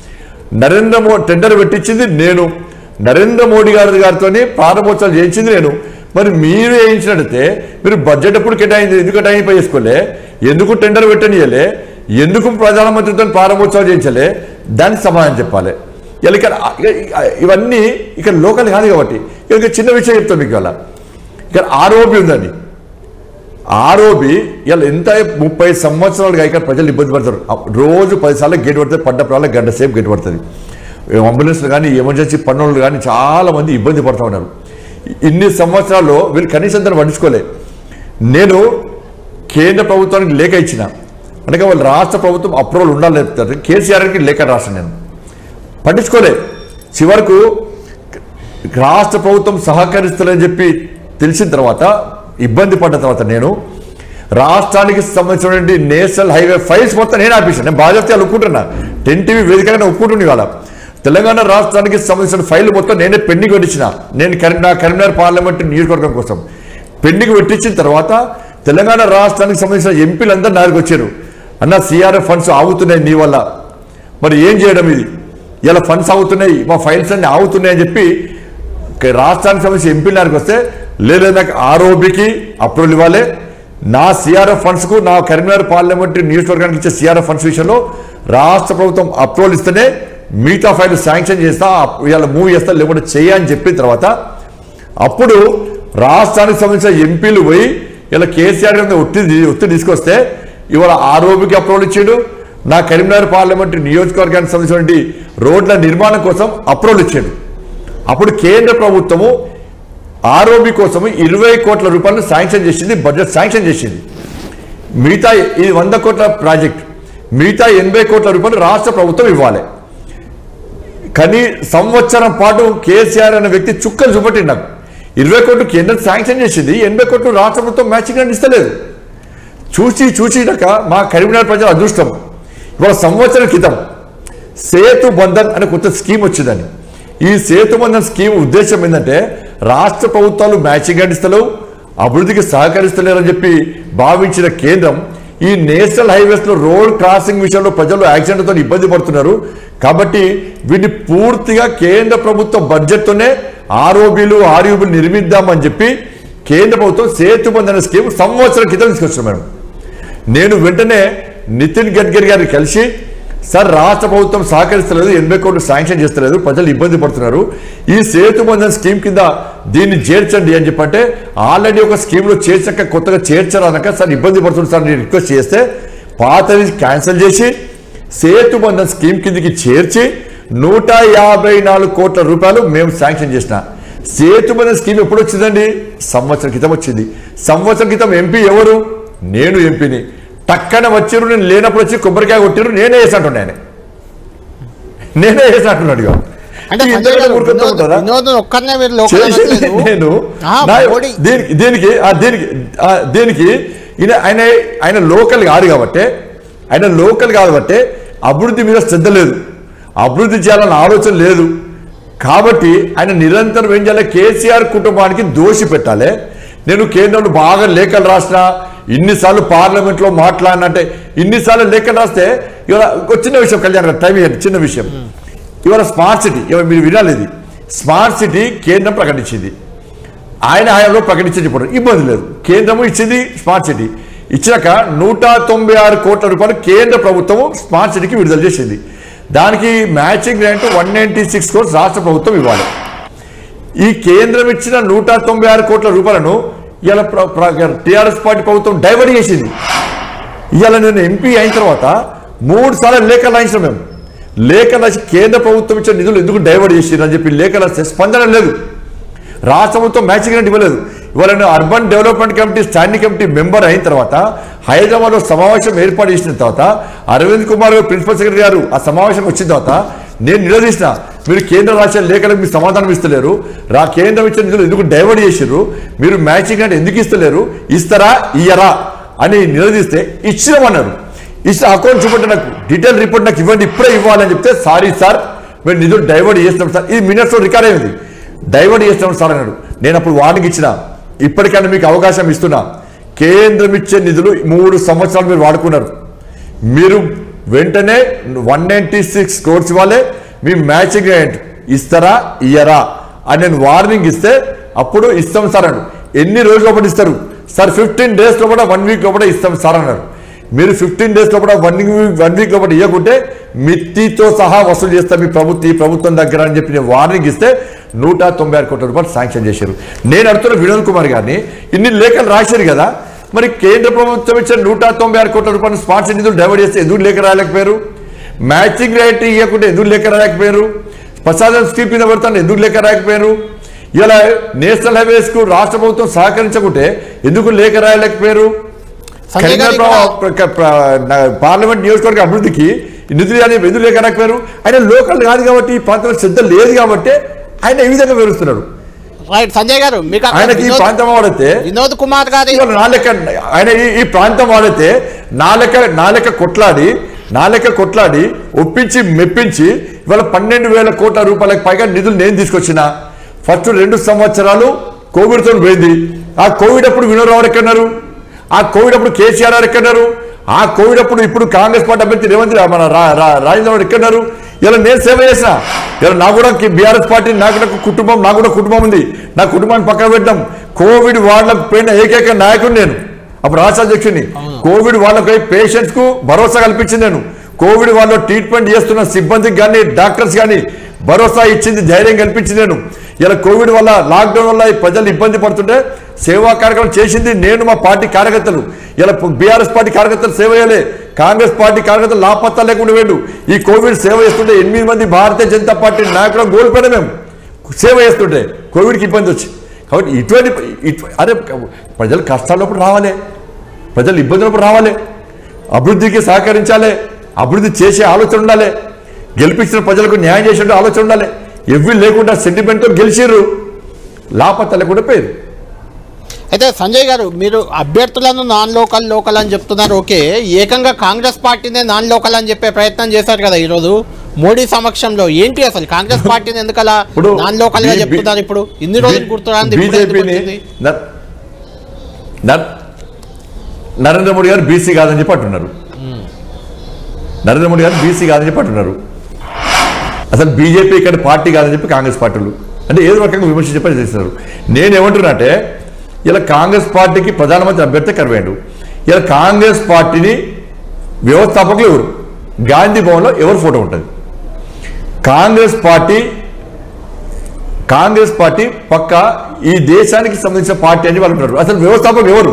టెండర్ పెట్టించింది నేను. నరేంద్ర మోడీ గారితో ప్రారంభోత్సవాలు చేయించింది నేను. మరి మీరు వేయించినట్టయితే మీరు బడ్జెట్ ఎప్పుడు ఎందుకు కేటాయింపు చేసుకోలే? ఎందుకు టెండర్ పెట్టనియలే? ఎందుకు ప్రధానమంత్రితో ప్రారంభోత్సవాలు చేయించలే? దానికి సమాధానం చెప్పాలి. ఇక్కడ ఇవన్నీ ఇక్కడ లోకల్ కాదు కాబట్టి ఇక చిన్న విషయం చెప్తాం మీకు. ఇవాళ ఇక్కడ ఆర్ఓబి ఉందండి. ఆర్ఓబి ఇలా ఎంత 30 సంవత్సరాలుగా ఇక్కడ ప్రజలు ఇబ్బంది పడతారు. రోజు 10 సార్లు గేట్ పడుతుంది, పడ్డప్పుడు గంట సేపు గేట్ పడుతుంది. అంబులెన్స్లు కానీ ఎమర్జెన్సీ పనులు కానీ చాలా మంది ఇబ్బంది పడుతూ ఉన్నారు. ఇన్ని సంవత్సరాల్లో వీళ్ళు కనీసం దాన్ని పట్టించుకోలే. నేను కేంద్ర ప్రభుత్వానికి లేఖ ఇచ్చిన, అంటే వాళ్ళు రాష్ట్ర ప్రభుత్వం అప్రూవల్ ఉండాలి చెప్తారు. కేసీఆర్కి లేఖ రాసిన, నేను పట్టించుకోలే. చివరకు రాష్ట్ర ప్రభుత్వం సహకరిస్తుందని చెప్పి తెలిసిన తర్వాత, ఇబ్బంది పడ్డ తర్వాత నేను రాష్ట్రానికి సంబంధించినటువంటి నేషనల్ హైవే ఫైల్స్ మొత్తం నేను ఆపేసాను. నేను బాధ్యత ఒప్పుకుంటున్నా, 10 TV వేదికగా ఒప్పుకుంటున్నా. ఇవాళ తెలంగాణ రాష్ట్రానికి సంబంధించిన ఫైల్ మొత్తం నేనే పెండింగ్ పెట్టించిన. నేను కరీంనగర్ పార్లమెంట్ నియోజకవర్గం కోసం పెండింగ్ పెట్టించిన తర్వాత తెలంగాణ రాష్ట్రానికి సంబంధించిన ఎంపీలందరూ నా దగ్గరికి వచ్చారు. అన్న, సిఆర్ఎఫ్ ఫండ్స్ ఆగుతున్నాయి నీ వల్ల, మరి ఏం చేయడం, ఇది ఇలా ఫండ్స్ ఆగుతున్నాయి, మా ఫైల్స్ అన్ని ఆగుతున్నాయి అని చెప్పి రాష్ట్రానికి సంబంధించిన ఎంపీలు దగ్గరికి వస్తే, లేదు నాకు ఆర్ఓబికి అప్రూవల్ ఇవ్వాలి, నా సిఆర్ఎఫ్ ఫండ్స్కు, నా కరీంనగర్ పార్లమెంటరీ నియోజకవర్గానికి ఇచ్చే సిఆర్ఎఫ్ ఫండ్స్ విషయంలో రాష్ట్ర ప్రభుత్వం అప్రూవల్ ఇస్తేనే మిగతా ఫైల్ శాంక్షన్ చేస్తా, ఇలా మూవ్ చేస్తా, లేకుంటే చేయని చెప్పిన తర్వాత అప్పుడు రాష్ట్రానికి సంబంధించిన ఎంపీలు పోయి ఇలా కేసీఆర్ ఒత్తిడి తీసుకొస్తే ఇవాళ ఆర్ఓబికి అప్రూవల్ ఇచ్చాడు, నా కరీంనగర్ పార్లమెంటరీ నియోజకవర్గానికి సంబంధించినటువంటి రోడ్ల నిర్మాణం కోసం అప్రూవల్ ఇచ్చాడు. అప్పుడు కేంద్ర ప్రభుత్వము ఆర్ఓబి కోసం 20 కోట్ల రూపాయలు శాంక్షన్ చేసింది, బడ్జెట్ శాంక్షన్ చేసింది. మిగతా ఇది 100 కోట్ల ప్రాజెక్ట్, మిగతా 80 కోట్ల రూపాయలు రాష్ట్ర ప్రభుత్వం ఇవ్వాలి. కానీ సంవత్సరం పాటు కేసీఆర్ అనే వ్యక్తి చుక్కలు చూపట్టిండు. నాకు 20 కోట్లు కేంద్రం శాంక్షన్ చేసింది, 80 కోట్లు రాష్ట్ర ప్రభుత్వం మ్యాచింగ్ గ్రాంట్ ఇస్తలేదు. చూసినాక మా కరీంనగర్ ప్రజల అదృష్టం, ఇవాళ సంవత్సరం క్రితం సేతు బంధన్ అనే కొత్త స్కీమ్ వచ్చిందని. ఈ సేతు బంధన్ స్కీమ్ ఉద్దేశం ఏంటంటే, రాష్ట్ర ప్రభుత్వాలు మ్యాచింగ్ గ్రాంట్ ఇస్తలేవు, అభివృద్ధికి సహకరిస్తలేరని చెప్పి భావించిన కేంద్రం ఈ నేషనల్ హైవేస్ లో రోడ్ క్రాసింగ్ విషయంలో ప్రజలు యాక్సిడెంట్తో ఇబ్బంది పడుతున్నారు కాబట్టి వీటిని పూర్తిగా కేంద్ర ప్రభుత్వ బడ్జెట్తోనే ఆర్ఓబీలు ఆర్యూబీలు నిర్మిద్దామని చెప్పి కేంద్ర ప్రభుత్వం సేతు బంధన స్కీమ్ సంవత్సరం క్రితం తీసుకొచ్చారు. మేడం, నేను వెంటనే నితిన్ గడ్కరీ గారిని కలిసి, సార్ రాష్ట్ర ప్రభుత్వం సహకరిస్తలేదు, 80 కోట్లు శాంక్షన్ చేస్తలేదు, ప్రజలు ఇబ్బంది పడుతున్నారు, ఈ సేతు బంధన్ స్కీమ్ కింద దీన్ని చేర్చండి అని చెప్పంటే, ఆల్రెడీ ఒక స్కీమ్లో చేర్చాక కొత్తగా చేర్చరానక సార్ ఇబ్బంది పడుతుంది సార్ నేను రిక్వెస్ట్ చేస్తే, పాతది క్యాన్సిల్ చేసి సేతు బంధన్ స్కీమ్ కిందకి చేర్చి 154 కోట్ల రూపాయలు మేము శాంక్షన్ చేసిన. సేతు బంధన్ స్కీమ్ ఎప్పుడు వచ్చిందండి? సంవత్సరం క్రితం వచ్చింది. సంవత్సరం క్రితం ఎంపీ ఎవరు? నేను ఎంపీని. టక్కన వచ్చారు, నేను లేనప్పుడు వచ్చి కొబ్బరికాయ కొట్టారు, నేనే వేసంటున్నా, నేనే వేసంటున్నాడు. నేను దీనికి ఆయన లోకల్ కాబట్టి అభివృద్ధి మీద శ్రద్ధ లేదు, అభివృద్ధి చేయాలన్న ఆలోచన లేదు కాబట్టి ఆయన నిరంతరం ఏం చేయాలి, కేసీఆర్ కుటుంబానికి దోషి పెట్టాలి. నేను కేంద్రంలో బాగా లేఖలు రాసిన, ఇన్నిసార్లు పార్లమెంట్లో మాట్లాడినంటే, ఇన్నిసార్లు లేఖలు రాస్తే ఇవాళ ఒక చిన్న విషయం, కళ్యాణ్ గారు టైం ఇవ్వండి, చిన్న విషయం. ఇవాళ స్మార్ట్ సిటీ మీరు వినాలి, ఇది స్మార్ట్ సిటీ కేంద్రం ప్రకటించింది, ఆయన హయాంలో ప్రకటించకపోవడం ఇబ్బంది లేదు, కేంద్రము ఇచ్చింది స్మార్ట్ సిటీ. ఇచ్చినాక 196 కోట్ల రూపాయలు కేంద్ర ప్రభుత్వము స్మార్ట్ సిటీకి విడుదల చేసింది. దానికి మ్యాచింగ్ గ్రాంట్ 196 కోట్స్ రాష్ట్ర ప్రభుత్వం ఇవ్వాలి. ఈ కేంద్రం ఇచ్చిన 196 కోట్ల రూపాయలను ఇలా టీఆర్ఎస్ పార్టీ ప్రభుత్వం డైవర్ట్ చేసింది. ఇవాళ నేను ఎంపీ అయిన తర్వాత 3 సార్లు లేఖలు రాయించాం. మేము లేఖలు రాసి కేంద్ర ప్రభుత్వం ఇచ్చిన నిధులు ఎందుకు డైవర్ట్ చేసింది అని చెప్పి లేఖలు రాస్తే స్పందన లేదు, రాష్ట్ర ప్రభుత్వం మ్యాచింగ్ గ్రాంట్ ఇవ్వలేదు. ఇవాళ నేను urban development committee standing committee member అయిన తర్వాత హైదరాబాద్లో సమావేశం ఏర్పాటు చేసిన తర్వాత అరవింద్ కుమార్ గారు ప్రిన్సిపల్ సెక్రటరీ గారు ఆ సమావేశం వచ్చిన తర్వాత నేను నిలదీసిన, మీరు కేంద్ర రాష్ట్ర లేఖలకు మీరు సమాధానం ఇస్తలేరు, కేంద్రం ఇచ్చిన నిధులు ఎందుకు డైవర్ట్ చేసారు, మీరు మ్యాచింగ్ గ్రాంట్ ఎందుకు ఇస్తలేరు, ఇస్తారా ఇయ్యరా అని నిలదీస్తే ఇచ్చినామన్నారు. ఇచ్చిన అకౌంట్ చూపండి, నాకు డీటెయిల్ రిపోర్ట్ నాకు ఇవ్వండి, ఇప్పుడే ఇవ్వాలని చెప్తే, సారీ సార్ మేము నిధులు డైవర్ట్ చేస్తాం సార్, ఇది మినిట్స్లో రికార్డ్ అయింది, డైవర్ట్ చేస్తాం సార్ అన్నాడు. నేను అప్పుడు వార్నింగ్ ఇచ్చిన, ఇప్పటికైనా మీకు అవకాశం ఇస్తున్నా, కేంద్రం ఇచ్చే నిధులు 3 సంవత్సరాలు మీరు వాడుకున్నారు, మీరు వెంటనే 196 కోట్స్ ఇవ్వాలి, మీ మ్యాచింగ్ గ్రాంట్ ఇస్తారా ఇయ్యరా అని నేను వార్నింగ్ ఇస్తే అప్పుడు ఇస్తాం సార్ అన్నాడు. ఎన్ని రోజుల లోపల ఇస్తారు సార్? 15 డేస్ లోపల 1 వీక్ లోపల ఇస్తాం సార్ అన్నారు. మీరు 15 డేస్ లోపల 1 వీక్ లోపల ఇవ్వకుంటే మిత్తితో సహా వసూలు చేస్తాం మీ ప్రభుత్వం దగ్గర అని చెప్పి నేను వార్నింగ్ ఇస్తే 196 కోట్ల రూపాయలు శాంక్షన్ చేశారు. నేను అడుగుతున్న వినోద్ కుమార్ గారిని, ఇన్ని లేఖలు రాశారు కదా, మరి కేంద్ర ప్రభుత్వం ఇచ్చిన 196 కోట్ల రూపాయలు స్మార్ట్ సిటీ నిధులు డైవర్ట్ చేస్తే ఎందుకు లేఖ రాయలేకపోయారు? మ్యాచింగ్ గ్రాంట్ ఇవ్వకుంటే ఎందుకు లేఖ రాయలేకపోయారు? ప్రసాదం స్కీమ్ మీద పడతాను ఎందుకు లేఖ రాయకపోయారు? ఇలా నేషనల్ హైవేస్ కు రాష్ట్ర ప్రభుత్వం సహకరించకుంటే ఎందుకు లేఖ రాయలేకపోయారు? పార్లమెంట్ నియోజకవర్గ అభివృద్ధికి నిధులు అని ఎందుకు లేఖ రాకపోయారు? ఆయన లోకల్ కాదు కాబట్టి ఈ ప్రాంతంలో శ్రద్ధ లేదు కాబట్టి ఆయన ఈ విధంగా వివరిస్తున్నాడు. రైట్ సంజయ్ గారు, మీకు ఆయనకి ఈ ప్రాంతం వాడితే వినోద్ కుమార్ గారి ఆయన ఈ ప్రాంతం వాడితే నాలెక్క కొట్లాడి ఒప్పించి మెప్పించి ఇవాళ 12,000 కోట్ల రూపాయలకు పైగా నిధులు నేను తీసుకొచ్చిన. ఫస్ట్ 2 సంవత్సరాలు కోవిడ్తో పోయింది. ఆ కోవిడ్ అప్పుడు వినోద్ రావు ఎక్కడున్నారు? ఆ కోవిడ్ అప్పుడు కేసీఆర్ గారు ఎక్కడున్నారు? ఆ కోవిడ్ అప్పుడు ఇప్పుడు కాంగ్రెస్ పార్టీ అభ్యర్థి రేవంత్ మన రాజేంద్ర ఎక్కడున్నారు? ఇలా నేను సేవ చేసిన. ఇలా నాకు కూడా బీఆర్ఎస్ పార్టీ నాకు కూడా కుటుంబం ఉంది. నా కుటుంబాన్ని పక్కన పెట్టడం. కోవిడ్ వాళ్ళకు పోయిన ఏకైక నాయకుడు నేను, అప్పుడు రాష్ట్ర అధ్యక్షుడిని. కోవిడ్ వాళ్ళపై పేషెంట్స్ కు భరోసా కల్పించింది నేను. కోవిడ్ వాళ్ళు ట్రీట్మెంట్ చేస్తున్న సిబ్బందికి కానీ డాక్టర్స్ కానీ భరోసా ఇచ్చింది, ధైర్యం కల్పించింది నేను. ఇలా కోవిడ్ వల్ల లాక్డౌన్ వల్ల ప్రజలు ఇబ్బంది పడుతుంటే సేవా కార్యక్రమం చేసింది నేను, మా పార్టీ కార్యకర్తలు. ఇలా బీఆర్ఎస్ పార్టీ కార్యకర్తలు సేవ చేయలే, కాంగ్రెస్ పార్టీ కార్యకర్తలు లాపత్తా లేకుండా వెళ్ళు. ఈ కోవిడ్ సేవ చేస్తుంటే 8 మంది భారతీయ జనతా పార్టీ నాయకులను కోల్పోయినా మేము సేవ చేస్తుంటే కోవిడ్కి ఇబ్బంది వచ్చి. కాబట్టి ఇటువంటి అరే ప్రజలు కష్టాలప్పుడు రావాలి, ప్రజలు ఇబ్బందులప్పుడు రావాలి, అభివృద్ధికి సహకరించాలి, అభివృద్ధి చేసే ఆలోచన ఉండాలి, గెలిపించిన ప్రజలకు న్యాయం చేసే ఆలోచన ఉండాలి. ఎవ్వి లేకుండా సెంటిమెంట్తో గెలిచిర్రు, లాపత్తా లేకుండా పోయారు. అయితే సంజయ్ గారు, మీరు అభ్యర్థులను నాన్ లోకల్ అని చెప్తున్నారు. ఓకే, ఏకంగా కాంగ్రెస్ పార్టీనే నాన్ లోకల్ అని చెప్పే ప్రయత్నం చేశారు కదా ఈరోజు మోడీ సమక్షంలో. ఏంటి అసలు కాంగ్రెస్ పార్టీని ఎందుకలా నాన్ లోకల్ గా చెప్తున్నారు? ఇప్పుడు ఇన్ని రోజులు గుర్తురాంది నరేంద్ర మోడీ గారు బీసీ కాదని చెప్పి అంటున్నారు. నరేంద్ర మోడీ గారు బీసీ కాదని చెప్పి అంటున్నారు. అసలు బీజేపీ ఇక్కడ పార్టీ కాదని చెప్పి కాంగ్రెస్ పార్టీలు అంటే ఏదో రకంగా విమర్శ చెప్పని చేస్తున్నారు. నేనేమంటున్నానంటే ఇలా కాంగ్రెస్ పార్టీకి ప్రధానమంత్రి అభ్యర్థి కరువేండు. ఇలా కాంగ్రెస్ పార్టీని వ్యవస్థాపకులు ఎవరు? గాంధీ భవన్లో ఎవరు ఫోటో ఉంటుంది? కాంగ్రెస్ పార్టీ పక్క ఈ దేశానికి సంబంధించిన పార్టీ అని వాళ్ళు అంటారు. అసలు వ్యవస్థాపకులు ఎవరు?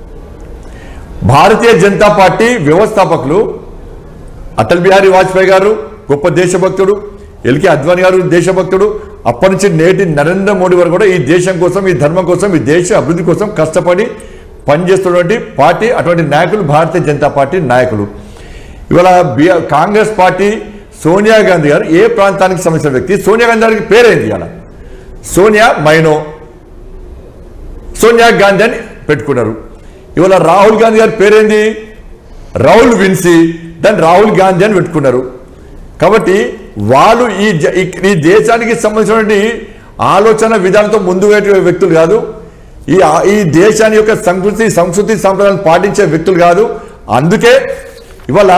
భారతీయ జనతా పార్టీ వ్యవస్థాపకులు అటల్ బిహారీ వాజ్పేయి గారు గొప్ప దేశభక్తుడు, ఎల్కే అద్వానీ గారు దేశభక్తుడు. అప్పటి నుంచి నేటి నరేంద్ర మోడీ వారు కూడా ఈ దేశం కోసం, ఈ ధర్మం కోసం, ఈ దేశ అభివృద్ధి కోసం కష్టపడి పనిచేస్తున్నటువంటి పార్టీ. అటువంటి నాయకులు భారతీయ జనతా పార్టీ నాయకులు. ఇవాళ కాంగ్రెస్ పార్టీ సోనియా గాంధీ గారు ఏ ప్రాంతానికి సంబంధించిన వ్యక్తి? సోనియా గాంధీ గారికి పేరేంది? ఇవాళ సోనియా మైనో, సోనియా గాంధీ అని పెట్టుకున్నారు. ఇవాళ రాహుల్ గాంధీ గారి పేరేంది? రాహుల్ విన్సీ, దాన్ని రాహుల్ గాంధీ అని పెట్టుకున్నారు. కాబట్టి వాళ్ళు ఈ దేశానికి సంబంధించినటువంటి ఆలోచన విధానంతో ముందు వ్యక్తులు కాదు. ఈ దేశాన్ని యొక్క సంస్కృతి సంప్రదాయాలను పాటించే వ్యక్తులు కాదు. అందుకే ఇవాళ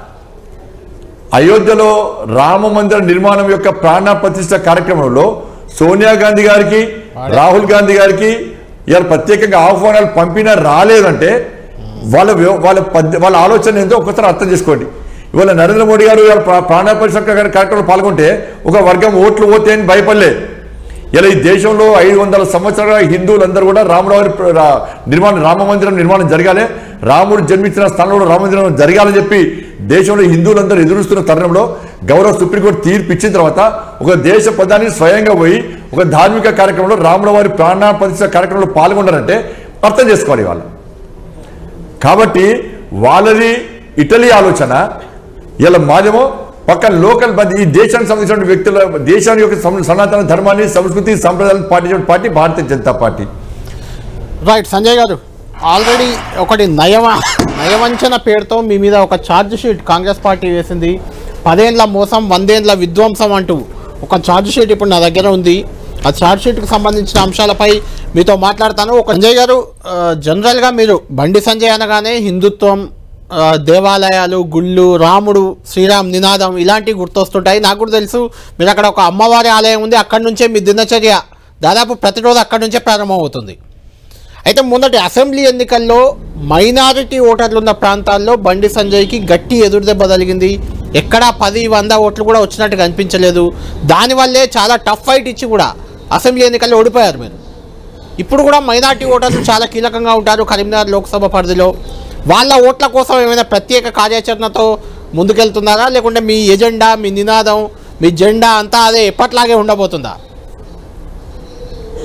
అయోధ్యలో రామ మందిర నిర్మాణం యొక్క ప్రాణ ప్రతిష్ఠ కార్యక్రమంలో సోనియా గాంధీ గారికి, రాహుల్ గాంధీ గారికి ఇవాళ ప్రత్యేకంగా ఆహ్వానాలు పంపినా రాలేదంటే వాళ్ళ ఆలోచన ఏంటో ఒక్కసారి అర్థం చేసుకోండి. ఇవాళ నరేంద్ర మోడీ గారు ప్రాణ ప్రతిష్ఠ కార్యక్రమంలో పాల్గొంటే ఒక వర్గం ఓట్లు పోతే అని భయపడలే. ఇలా ఈ దేశంలో 500 సంవత్సరాల హిందువులందరూ కూడా రామ మందిరం నిర్మాణం జరగాలి, రాముడు జన్మించిన స్థానంలో రామ మందిరం జరగాలని చెప్పి దేశంలో హిందువులందరూ ఎదురుస్తున్న తరుణంలో గౌరవ సుప్రీంకోర్టు తీర్పు ఇచ్చిన తర్వాత ఒక దేశ ప్రధాని స్వయంగా పోయి ఒక ధార్మిక కార్యక్రమంలో రాముల వారి ప్రాణ ప్రతిష్ఠ కార్యక్రమంలో పాల్గొన్నారంటే అర్థం చేసుకోవాలి వాళ్ళు. కాబట్టి వాళ్ళది ఇటలీ ఆలోచన, ఇలా మాదేమో పక్క లోకల్ ఈ దేశానికి సంబంధించిన వ్యక్తుల దేశాన్ని యొక్క సనాతన ధర్మాన్ని సంస్కృతి సంప్రదాయాలను పాటించిన party Bharatiya Janata party. Right Sanjay గారు, ఆల్రెడీ ఒకటి నయవంచన పేరుతో మీ మీద ఒక ఛార్జ్ షీట్ కాంగ్రెస్ పార్టీ వేసింది. 10 ఏళ్ల మోసం 100 ఏళ్ల విధ్వంసం అంటూ ఒక ఛార్జ్ షీట్ ఇప్పుడు నా దగ్గర ఉంది. ఆ ఛార్జ్ షీట్కి సంబంధించిన అంశాలపై మీతో మాట్లాడతాను. ఒక సంజయ్ గారు, జనరల్గా మీరు బండి సంజయ్ అనగానే హిందుత్వం, దేవాలయాలు, గుళ్ళు, రాముడు, శ్రీరామ్ నినాదం ఇలాంటివి గుర్తొస్తుంటాయి. నాకు కూడా తెలుసు మీరు అక్కడ ఒక అమ్మవారి ఆలయం ఉంది, అక్కడి నుంచే మీ దినచర్య దాదాపు ప్రతిరోజు అక్కడి నుంచే ప్రారంభమవుతుంది. అయితే మొదటి అసెంబ్లీ ఎన్నికల్లో మైనారిటీ ఓటర్లు ఉన్న ప్రాంతాల్లో బండి సంజయ్కి గట్టి ఎదురుదెబ్బ తగిలింది. ఎక్కడా 10-100 ఓట్లు కూడా వచ్చినట్టు కనిపించలేదు. దానివల్లే చాలా టఫ్ ఫైట్ ఇచ్చి కూడా అసెంబ్లీ ఎన్నికల్లో ఓడిపోయారు మీరు. ఇప్పుడు కూడా మైనారిటీ ఓటర్లు చాలా కీలకంగా ఉంటారు కరీంనగర్ లోక్సభ పరిధిలో. వాళ్ళ ఓట్ల కోసం ఏమైనా ప్రత్యేక కార్యాచరణతో ముందుకెళ్తున్నారా, లేకుంటే మీ ఎజెండా, మీ నినాదం, మీ జెండా అంతా అదే ఎప్పట్లాగే ఉండబోతుందా?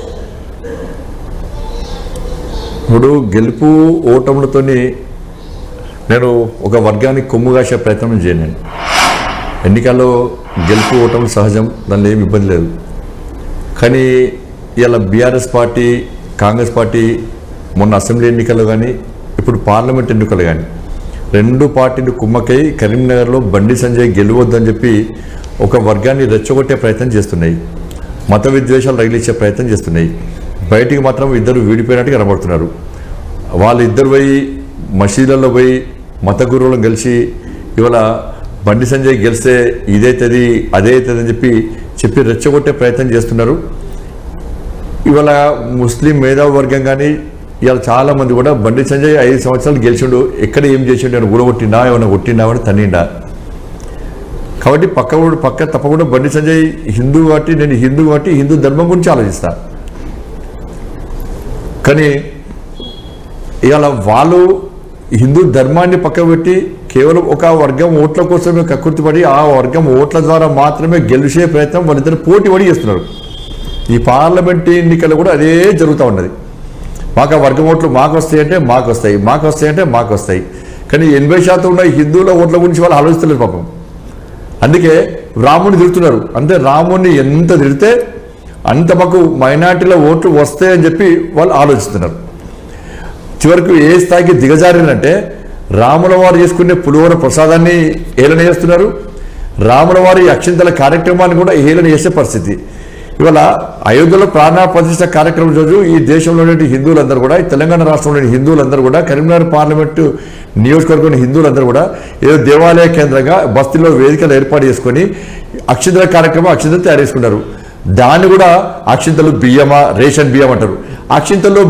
ఇప్పుడు గెలుపు ఓటములతోని నేను ఒక వర్గానికి కొమ్ము కాసే ప్రయత్నం చేయను. ఎన్నికల్లో గెలుపు ఓటములు సహజం, దానిలో ఏమి ఇబ్బంది లేదు. కానీ ఇలా బీఆర్ఎస్ పార్టీ, కాంగ్రెస్ పార్టీ మొన్న అసెంబ్లీ ఎన్నికల్లో కానీ ఇప్పుడు పార్లమెంట్ ఎన్నికలు కానీ రెండు పార్టీలు కుమ్మకై కరీంనగర్లో బండి సంజయ్ గెలవద్దని చెప్పి ఒక వర్గాన్ని రెచ్చగొట్టే ప్రయత్నం చేస్తున్నాయి. మత విద్వేషాలు రగిలించే ప్రయత్నం చేస్తున్నాయి. బయటికి మాత్రం ఇద్దరు విడిపోయినట్టు కనబడుతున్నారు. వాళ్ళిద్దరు పోయి మసీదులలో పోయి మత గురువులను కలిసి ఇవాళ బండి సంజయ్ గెలిస్తే ఇదైతుంది అదే అవుతుంది అని చెప్పి రెచ్చగొట్టే ప్రయత్నం చేస్తున్నారు. ఇవాళ ముస్లిం మేధావి వర్గం కానీ ఇవాళ చాలామంది కూడా బండి సంజయ్ 5 సంవత్సరాలు గెలిచిండు, ఎక్కడ ఏం చేసిండు, నేను ఊడగొట్టిండా, ఏమైనా కొట్టిండా అని తన్నిండా. కాబట్టి పక్క తప్పకుండా బండి సంజయ్ హిందూ కాబట్టి నేను హిందూ కాబట్టి హిందూ ధర్మం గురించి ఆలోచిస్తా. కానీ ఇవాళ వాళ్ళు హిందూ ధర్మాన్ని పక్కకు పెట్టి కేవలం ఒక వర్గం ఓట్ల కోసమే కక్కుర్తిపడి ఆ వర్గం ఓట్ల ద్వారా మాత్రమే గెలిచే ప్రయత్నం వాళ్ళిద్దరు పోటీ పడి చేస్తున్నారు. ఈ పార్లమెంట్ ఎన్నికలు కూడా అదే జరుగుతూ ఉన్నది. మాకు ఆ వర్గం ఓట్లు మాకు వస్తాయంటే మాకు వస్తాయి, మాకు వస్తాయంటే మాకు వస్తాయి. కానీ 80% ఉన్న హిందువుల ఓట్ల గురించి వాళ్ళు ఆలోచిస్తలేరు పాపం. అందుకే రాముడిని తిడుతున్నారు. అంటే రాముడిని ఎంత తిడితే అంత మాకు మైనార్టీల ఓట్లు వస్తాయని చెప్పి వాళ్ళు ఆలోచిస్తున్నారు. చివరకు ఏ స్థాయికి దిగజారిందంటే రాముల వారు చేసుకునే పులిహోర ప్రసాదాన్ని హేళన చేస్తున్నారు. రాముల వారి అక్షింతల కార్యక్రమాన్ని కూడా హేళన చేసే పరిస్థితి. ఇవాళ అయోధ్యలో ప్రాణ ప్రతిష్ఠ కార్యక్రమం రోజు ఈ దేశంలోని హిందువులందరూ కూడా, ఈ తెలంగాణ రాష్ట్రంలోని హిందువులందరూ కూడా, కరీంనగర్ పార్లమెంటు నియోజకవర్గంలోని హిందువులందరూ కూడా ఏదో దేవాలయ కేంద్రంగా బస్తీలో వేదికలు ఏర్పాటు చేసుకొని అక్షింతల కార్యక్రమం అక్షింతలు తయారు చేసుకున్నారు. దాన్ని కూడా అక్షింతలు బియ్యమా, రేషన్ బియ్యం అంటారు. అక్షింతల్లో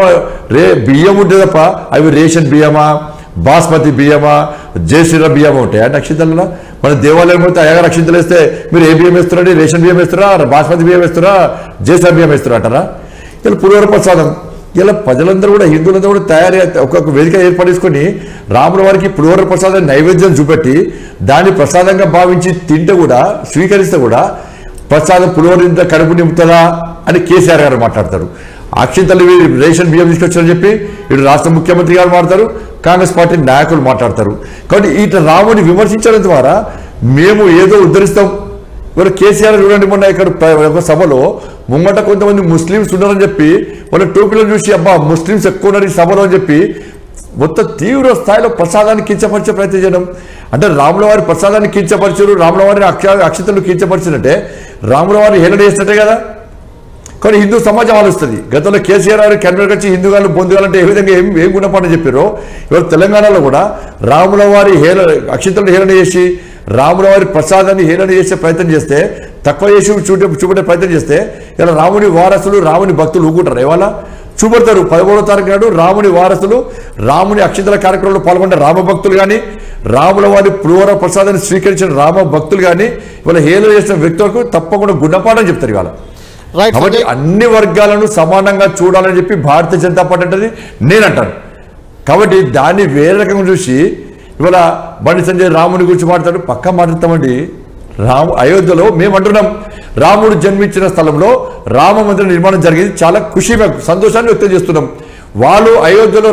బియ్యం ఉంటే తప్ప అవి రేషన్ బియ్యమా, బాస్మతి బియ్యమా, జయశ్రీరామ్ బియ్యమా ఉంటాయి. అంటే అక్షింతలలో మన దేవాలయం పోతే అయ్యగారు అక్షింతలు వేస్తే మీరు ఏ బియ్యం వేస్తున్నారండి, రేషన్ బియ్యం వేస్తారా, బాస్మతి బియ్యం వేస్తారా, జయశ్రీరామ్ బియ్యం వేస్తారా అంటారా? ఇలా పులిహోర ప్రసాదం ఇలా ప్రజలందరూ కూడా హిందువులందరూ కూడా తయారీ ఒక్కొక్క వేదిక ఏర్పాటు చేసుకొని రాముల వారికి పులిహోర ప్రసాదం నైవేద్యం చూపెట్టి దాన్ని ప్రసాదంగా భావించి తింటే కూడా స్వీకరిస్తే కూడా ప్రసాదం పులిహోర ఇంత కడుపు నింపుతుందా అని కేసీఆర్ గారు మాట్లాడతారు. అక్షింతలు రేషన్ బియ్యం తీసుకొచ్చారని చెప్పి ఇటు రాష్ట్ర ముఖ్యమంత్రి గారు మాట్లాడతారు, కాంగ్రెస్ పార్టీ నాయకులు మాట్లాడతారు. కాబట్టి ఇటు రాముని విమర్శించడం ద్వారా మేము ఏదో ఉద్ధరిస్తాం. ఇవాళ కేసీఆర్ చూడండి, మొన్న ఇక్కడ ఒక సభలో ముంగట కొంతమంది ముస్లింస్ ఉన్నారని చెప్పి వాళ్ళ టోపీలను చూసి అబ్బా ముస్లింస్ ఎక్కువ ఉన్నారు ఈ సభలో అని చెప్పి మొత్తం తీవ్ర స్థాయిలో ప్రసాదాన్ని కించపరిచే ప్రయత్నం చేయడం. అంటే రాముల వారి ప్రసాదాన్ని కించపరిచారు, రాముల వారిని అక్షింతలు కించపరిచినట్టే రాముల వారిని హేళన చేసినట్టే కదా. కానీ హిందూ సమాజం ఆలోచిస్తుంది. గతంలో కేసీఆర్ గారు కన్వీనర్ వచ్చి హిందూగాళ్ళు బొందుగాలంటే ఏ విధంగా ఏం గుణపాఠం చెప్పారో ఇవాళ తెలంగాణలో కూడా రాముల వారి అక్షింతలను హేళన చేసి రాముల వారి ప్రసాదాన్ని హేళన చేసే ప్రయత్నం చేస్తే, తక్కువ చేసి చూపెట్టే ప్రయత్నం చేస్తే ఇలా రాముని వారసులు రాముని భక్తులు ఊకుంటారు. ఇవాళ చూపెడతారు 13వ తారీఖు నాడు రాముని వారసులు రాముని అక్షింతల కార్యక్రమంలో పాల్గొన్న రామ భక్తులు కానీ, రాముల వారి పులిహోర ప్రసాదాన్ని స్వీకరించిన రామ భక్తులు కానీ ఇవాళ హేళన చేసిన వ్యక్తులకు తప్పకుండా గుణపాఠం చెప్తారు ఇవాళ. కాబట్టి అన్ని వర్గాలను సమానంగా చూడాలని చెప్పి భారతీయ జనతా పార్టీ అంటది, నేను అంటాను. కాబట్టి దాన్ని వేరే రకంగా చూసి ఇవాళ బండి సంజయ్ రాముని గురించి మాట్లాడు పక్కా మాట్లాడతామండి. అయోధ్యలో మేము అంటున్నాం రాముడు జన్మించిన స్థలంలో రామ మందిర నిర్మాణం జరిగింది, చాలా ఖుషి సంతోషాన్ని వ్యక్తం చేస్తున్నాం. వాళ్ళు అయోధ్యలో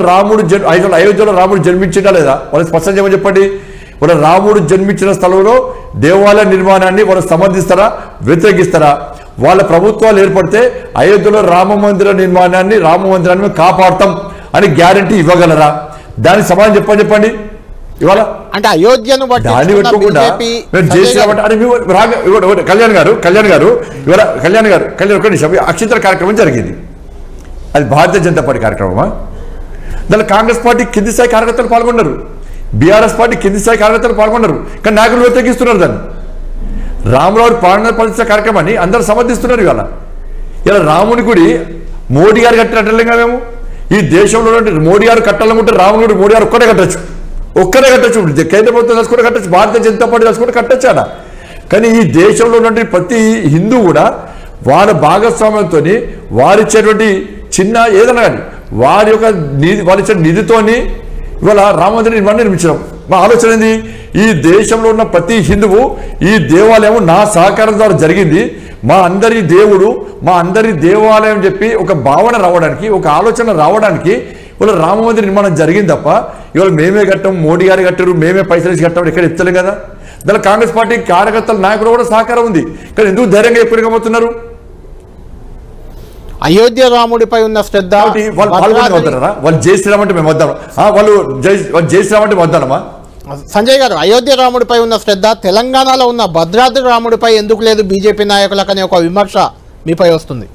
రాముడు జన్మించిందా లేదా వాళ్ళు స్పష్టం చేయమని చెప్పండి. వాళ్ళ రాముడు జన్మించిన స్థలంలో దేవాలయ నిర్మాణాన్ని వాళ్ళు సమర్థిస్తారా, వ్యతిరేకిస్తారా? వాళ్ళ ప్రభుత్వాలు ఏర్పడితే అయోధ్యలో రామ మందిరాన్ని కాపాడతాం అని గ్యారంటీ ఇవ్వగలరా? దానికి సమాధానం చెప్పండి. ఇవాళ అంటే అయోధ్యను దాన్ని పెట్టుకోకుండా కళ్యాణ్ గారు ఒక నిమిషం, అక్షింతల కార్యక్రమం జరిగింది, అది భారతీయ జనతా పార్టీ కార్యక్రమమా? దానిలో కాంగ్రెస్ పార్టీ కింది స్థాయి కార్యకర్తలు పాల్గొన్నారు, బీఆర్ఎస్ పార్టీ కింది స్థాయి కార్యకర్తలు పాల్గొన్నారు. కానీ నాయకులు వ్యతిరేకిస్తున్నారు దాన్ని. రాములవారి ప్రాణ ప్రతిష్ఠ కార్యక్రమాన్ని అందరూ సమర్థిస్తున్నారు. ఇలా రాముని గుడి మోడీ గారు కట్టినట్లేగా మేము ఈ దేశంలో మోడీ గారు కట్టాలనుకుంటే రాముని గుడి మోడీ గారు ఒక్కడే కట్టచ్చు. కేంద్ర ప్రభుత్వం తెలుసుకుంటే కట్టచ్చు, భారతీయ జనతా పార్టీ తెలుసుకుంటే కట్టచ్చు ఆడ. కానీ ఈ దేశంలో ఉన్నటువంటి ప్రతి హిందూ కూడా వాళ్ళ భాగస్వామ్యంతో వారిచ్చేటువంటి చిన్న ఏదైనా కానీ వారిచ్చే నిధితోని ఇవాళ రామ మందిర నిర్మాణం నిర్మించడం. మా ఆలోచన ఏంది? ఈ దేశంలో ఉన్న ప్రతి హిందువు ఈ దేవాలయం నా సహకారం ద్వారా జరిగింది, మా అందరి దేవుడు, మా అందరి దేవాలయం చెప్పి ఒక భావన రావడానికి, ఒక ఆలోచన రావడానికి ఇవాళ రామ మందిర నిర్మాణం జరిగింది తప్ప ఇవాళ మేమే కట్టాం, మోడీ గారు కట్టారు, మేమే పైసలు వేసి కట్టాం ఎక్కడ ఎత్తలేం కదా. దానిలో కాంగ్రెస్ పార్టీ కార్యకర్తల నాయకులు కూడా సహకారం ఉంది. కానీ ఎందుకు ధైర్యంగా ఎప్పటికవుతున్నారు? అయోధ్య రాముడిపై ఉన్న శ్రద్ధ వాళ్ళు జై శ్రీరామ్ అంటే మేము వద్దాం, వాళ్ళు జై శ్రీరామ్ అంటే వద్దామా? సంజయ్ గారు, అయోధ్య రాముడిపై ఉన్న శ్రద్ధ తెలంగాణలో ఉన్న భద్రాద్రి రాముడిపై ఎందుకు లేదు బీజేపీ నాయకులకనే ఒక విమర్శ మీపై వస్తుంది.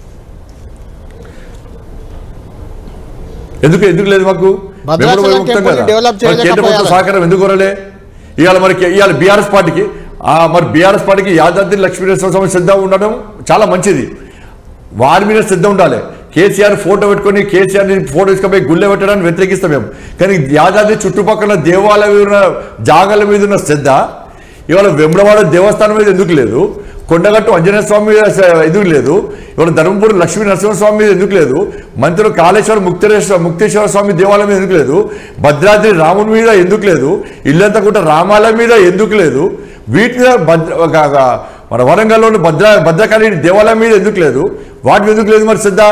ఎందుకు లేదు? మాకు కేంద్ర ప్రభుత్వ సహకారం ఎందుకు కోరలే? ఇవాళ బీఆర్ఎస్ పార్టీకి బీఆర్ఎస్ పార్టీకి యాదాద్రి లక్ష్మీనరసింహ స్వామి శ్రద్ధ ఉండడం చాలా మంచిది. వారి మీద శ్రద్ధ ఉండాలి. కేసీఆర్ ఫోటో పెట్టుకొని కేసీఆర్ ఫోటో తీసుకుపోయి గుళ్ళె పెట్టడానికి వ్యతిరేకిస్తాం మేము. కానీ యాదాద్రి చుట్టుపక్కల దేవాలయం మీద ఉన్న జాగాల మీద ఉన్న శ్రద్ధ ఇవాళ వేములవాడ దేవస్థానం మీద ఎందుకు లేదు? కొండగట్టు ఆంజనేయ స్వామి మీద ఎందుకు లేదు? ఇవాళ ధర్మపురి లక్ష్మీ నరసింహస్వామి మీద ఎందుకు లేదు? మంత్రులు కాళేశ్వరం ముక్తేశ్వర స్వామి దేవాలయం మీద ఎందుకు లేదు? భద్రాద్రి రాముని మీద ఎందుకు లేదు? ఇల్లంతకుంట రామాలయం మీద ఎందుకు లేదు? వీటి మీద మన వరంగల్లోని భద్రకాళి దేవాలయం మీద ఎందుకు లేదు? వాటి ఎందుకు లేదు మరి శ్రద్ధ?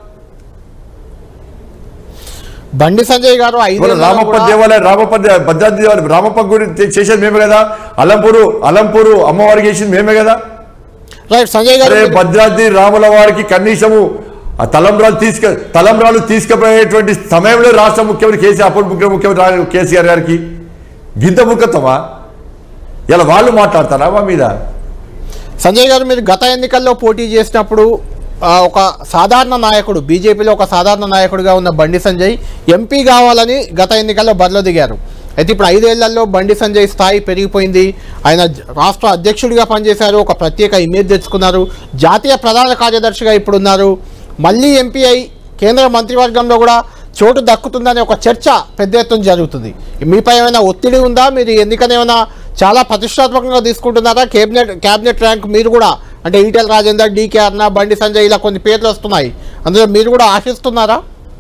బండి సంజయ్ గారు రామప్ప దేవాలయం భద్రాద్రి రామప్ప గుడి చేసేది మేమే కదా. అలంపూరు అమ్మవారికి చేసింది మేమే కదా. సంజయ్ గారు, భద్రాద్రి రాముల వారికి కనీసము ఆ తలంబ్రాలు తీసుకుపోయేటువంటి సమయంలో రాష్ట్ర ముఖ్యమంత్రి కేసీఆర్, అప్పుడు ముఖ్యమంత్రి కేసీఆర్ గారికి గింత ముఖత్వమా? ఇలా వాళ్ళు మాట్లాడతారా మా మీద? సంజయ్ గారు, మీరు గత ఎన్నికల్లో పోటీ చేసినప్పుడు ఒక సాధారణ నాయకుడు, బీజేపీలో ఒక సాధారణ నాయకుడిగా ఉన్న బండి సంజయ్ ఎంపీ కావాలని గత ఎన్నికల్లో బరిలో దిగారు. అయితే ఇప్పుడు 5 ఏళ్లలో బండి సంజయ్ స్థాయి పెరిగిపోయింది. ఆయన రాష్ట్ర అధ్యక్షుడిగా పనిచేశారు, ఒక ప్రత్యేక ఇమేజ్ తెచ్చుకున్నారు, జాతీయ ప్రధాన కార్యదర్శిగా ఇప్పుడున్నారు. మళ్ళీ ఎంపీ అయి కేంద్ర మంత్రివర్గంలో కూడా చోటు దక్కుతుందనే ఒక చర్చ పెద్ద ఎత్తున జరుగుతుంది. మీపై ఏమైనా ఒత్తిడి ఉందా? మీరు ఎన్నికను ఏమైనా చాలా ప్రతిష్టాత్మకంగా తీసుకుంటున్నారా? క్యాబినెట్ ర్యాంక్ మీరు కూడా, అంటే ఈటెల రాజేందర్, డీకే అరుణ, బండి సంజయ్ ఇలా కొన్ని పేర్లు వస్తున్నాయి, అందులో మీరు కూడా ఆశిస్తున్నారా?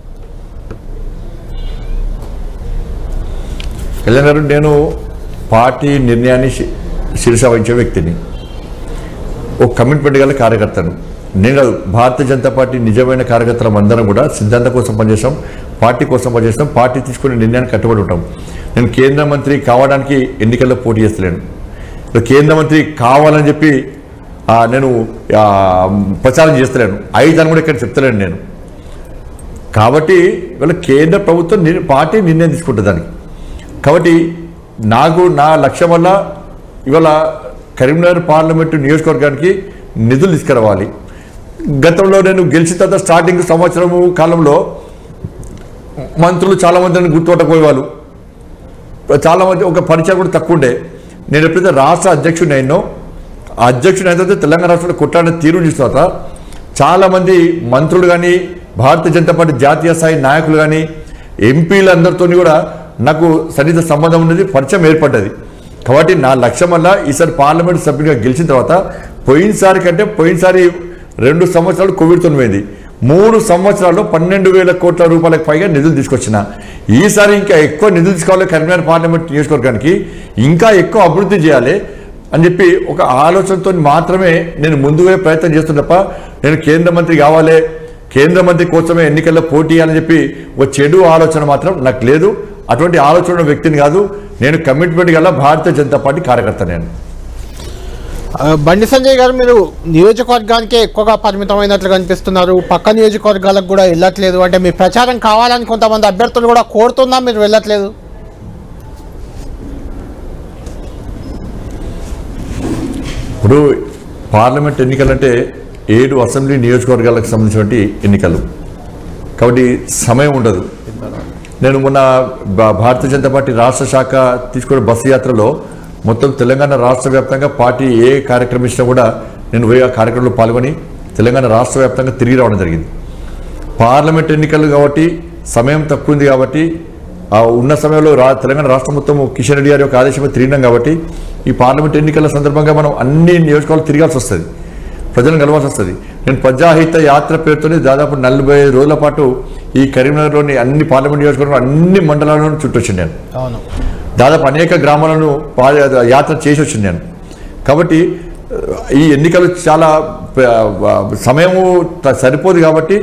కళ్యాణ్ గారు, నేను పార్టీ నిర్ణయాన్ని శిరస వహించే వ్యక్తిని, ఒక కమిట్మెంట్ గల కార్యకర్తను. నేను కాదు, భారతీయ జనతా పార్టీ నిజమైన కార్యకర్తలం అందరం కూడా సిద్ధాంతం కోసం పనిచేస్తాం, పార్టీ కోసం పనిచేస్తాం, పార్టీ తీసుకునే నిర్ణయాన్ని కట్టుబడి ఉంటాం. నేను కేంద్ర మంత్రి కావడానికి ఎన్నికల్లో పోటీ చేస్తలేను. కేంద్ర మంత్రి కావాలని చెప్పి నేను ప్రచారం చేస్తలేను, అయితాను కూడా ఇక్కడ చెప్తలేను నేను. కాబట్టి ఇవాళ కేంద్ర ప్రభుత్వం పార్టీ నిర్ణయం తీసుకుంటుంది దానికి. కాబట్టి నా లక్ష్యం వల్ల ఇవాళ కరీంనగర్ పార్లమెంటు నియోజకవర్గానికి నిధులు తీసుకురావాలి. గతంలో నేను గెలిచిన తర్వాత స్టార్టింగ్ సంవత్సరము కాలంలో మంత్రులు చాలామందిని గుర్తుపట్టకపోయేవాళ్ళు, చాలామంది ఒక పరిచయం కూడా తక్కువ ఉండే. నేను ఎప్పుడైతే రాష్ట్ర అధ్యక్షుడిని అయినా తర్వాత తెలంగాణ రాష్ట్రంలో కొట్లాడిన తీరు చూసిన తర్వాత చాలామంది మంత్రులు కానీ, భారతీయ జనతా పార్టీ జాతీయ స్థాయి నాయకులు కానీ, ఎంపీలందరితో కూడా నాకు సన్నిహిత సంబంధం ఉన్నది, పరిచయం ఏర్పడ్డది. కాబట్టి నా లక్ష్యం వల్ల ఈసారి పార్లమెంట్ సభ్యుడిగా గెలిచిన తర్వాత పోయినసారి 2 సంవత్సరాలు కోవిడ్తో పోయింది. 3 సంవత్సరాల్లో 12,000 కోట్ల రూపాయలకు పైగా నిధులు తీసుకొచ్చిన. ఈసారి ఇంకా ఎక్కువ నిధులు తీసుకోవాలి, కరీంనగర్ పార్లమెంట్ నియోజకవర్గానికి ఇంకా ఎక్కువ అభివృద్ధి చేయాలి అని చెప్పి ఒక ఆలోచనతో మాత్రమే నేను ముందుగా ప్రయత్నం చేస్తున్న తప్ప నేను కేంద్ర మంత్రి కావాలి, కేంద్ర మంత్రి కోసమే ఎన్నికల్లో పోటీ చేయాలని చెప్పి ఒక చెడు ఆలోచన మాత్రం నాకు లేదు. అటువంటి ఆలోచన వ్యక్తిని కాదు నేను. కమిట్మెంట్ గల భారతీయ జనతా పార్టీ కార్యకర్త నేను. బండి సంజయ్ గారు, మీరు నియోజకవర్గానికే ఎక్కువగా పరిమితమైనట్లు కనిపిస్తున్నారు, పక్క నియోజకవర్గాలకు కూడా వెళ్ళట్లేదు. అంటే మీ ప్రచారం కావాలని కొంతమంది అభ్యర్థులు కూడా కోరుతున్నా మీరు వెళ్ళట్లేదు. ఇప్పుడు పార్లమెంట్ ఎన్నికలంటే 7 అసెంబ్లీ నియోజకవర్గాలకు సంబంధించినటువంటి ఎన్నికలు, కాబట్టి సమయం ఉండదు. నేను మొన్న భారతీయ జనతా పార్టీ రాష్ట్ర శాఖ తీసుకునే బస్సు యాత్రలో మొత్తం తెలంగాణ రాష్ట్ర వ్యాప్తంగా పార్టీ ఏ కార్యక్రమం ఇచ్చినా కూడా నేను పోయి ఆ కార్యక్రమంలో పాల్గొని తెలంగాణ రాష్ట్ర వ్యాప్తంగా తిరిగి రావడం జరిగింది. పార్లమెంట్ ఎన్నికలు కాబట్టి సమయం తక్కువ ఉంది కాబట్టి ఉన్న సమయంలో తెలంగాణ రాష్ట్రం మొత్తం కిషన్ రెడ్డి గారి యొక్క ఆదేశంలో తిరిగినాం కాబట్టి ఈ పార్లమెంట్ ఎన్నికల సందర్భంగా మనం అన్ని నియోజకవర్గాలు తిరగాల్సి వస్తుంది, ప్రజలను కలవాల్సి వస్తుంది. నేను ప్రజాహిత యాత్ర పేరుతోనే దాదాపు 45 రోజుల పాటు ఈ కరీంనగర్లోని అన్ని పార్లమెంట్ నియోజకవర్గంలో అన్ని మండలాలను చుట్టొచ్చింది నేను. దాదాపు అనేక గ్రామాలను యాత్ర చేసి వచ్చింది నేను. కాబట్టి ఈ ఎన్నికలు చాలా సమయము సరిపోదు కాబట్టి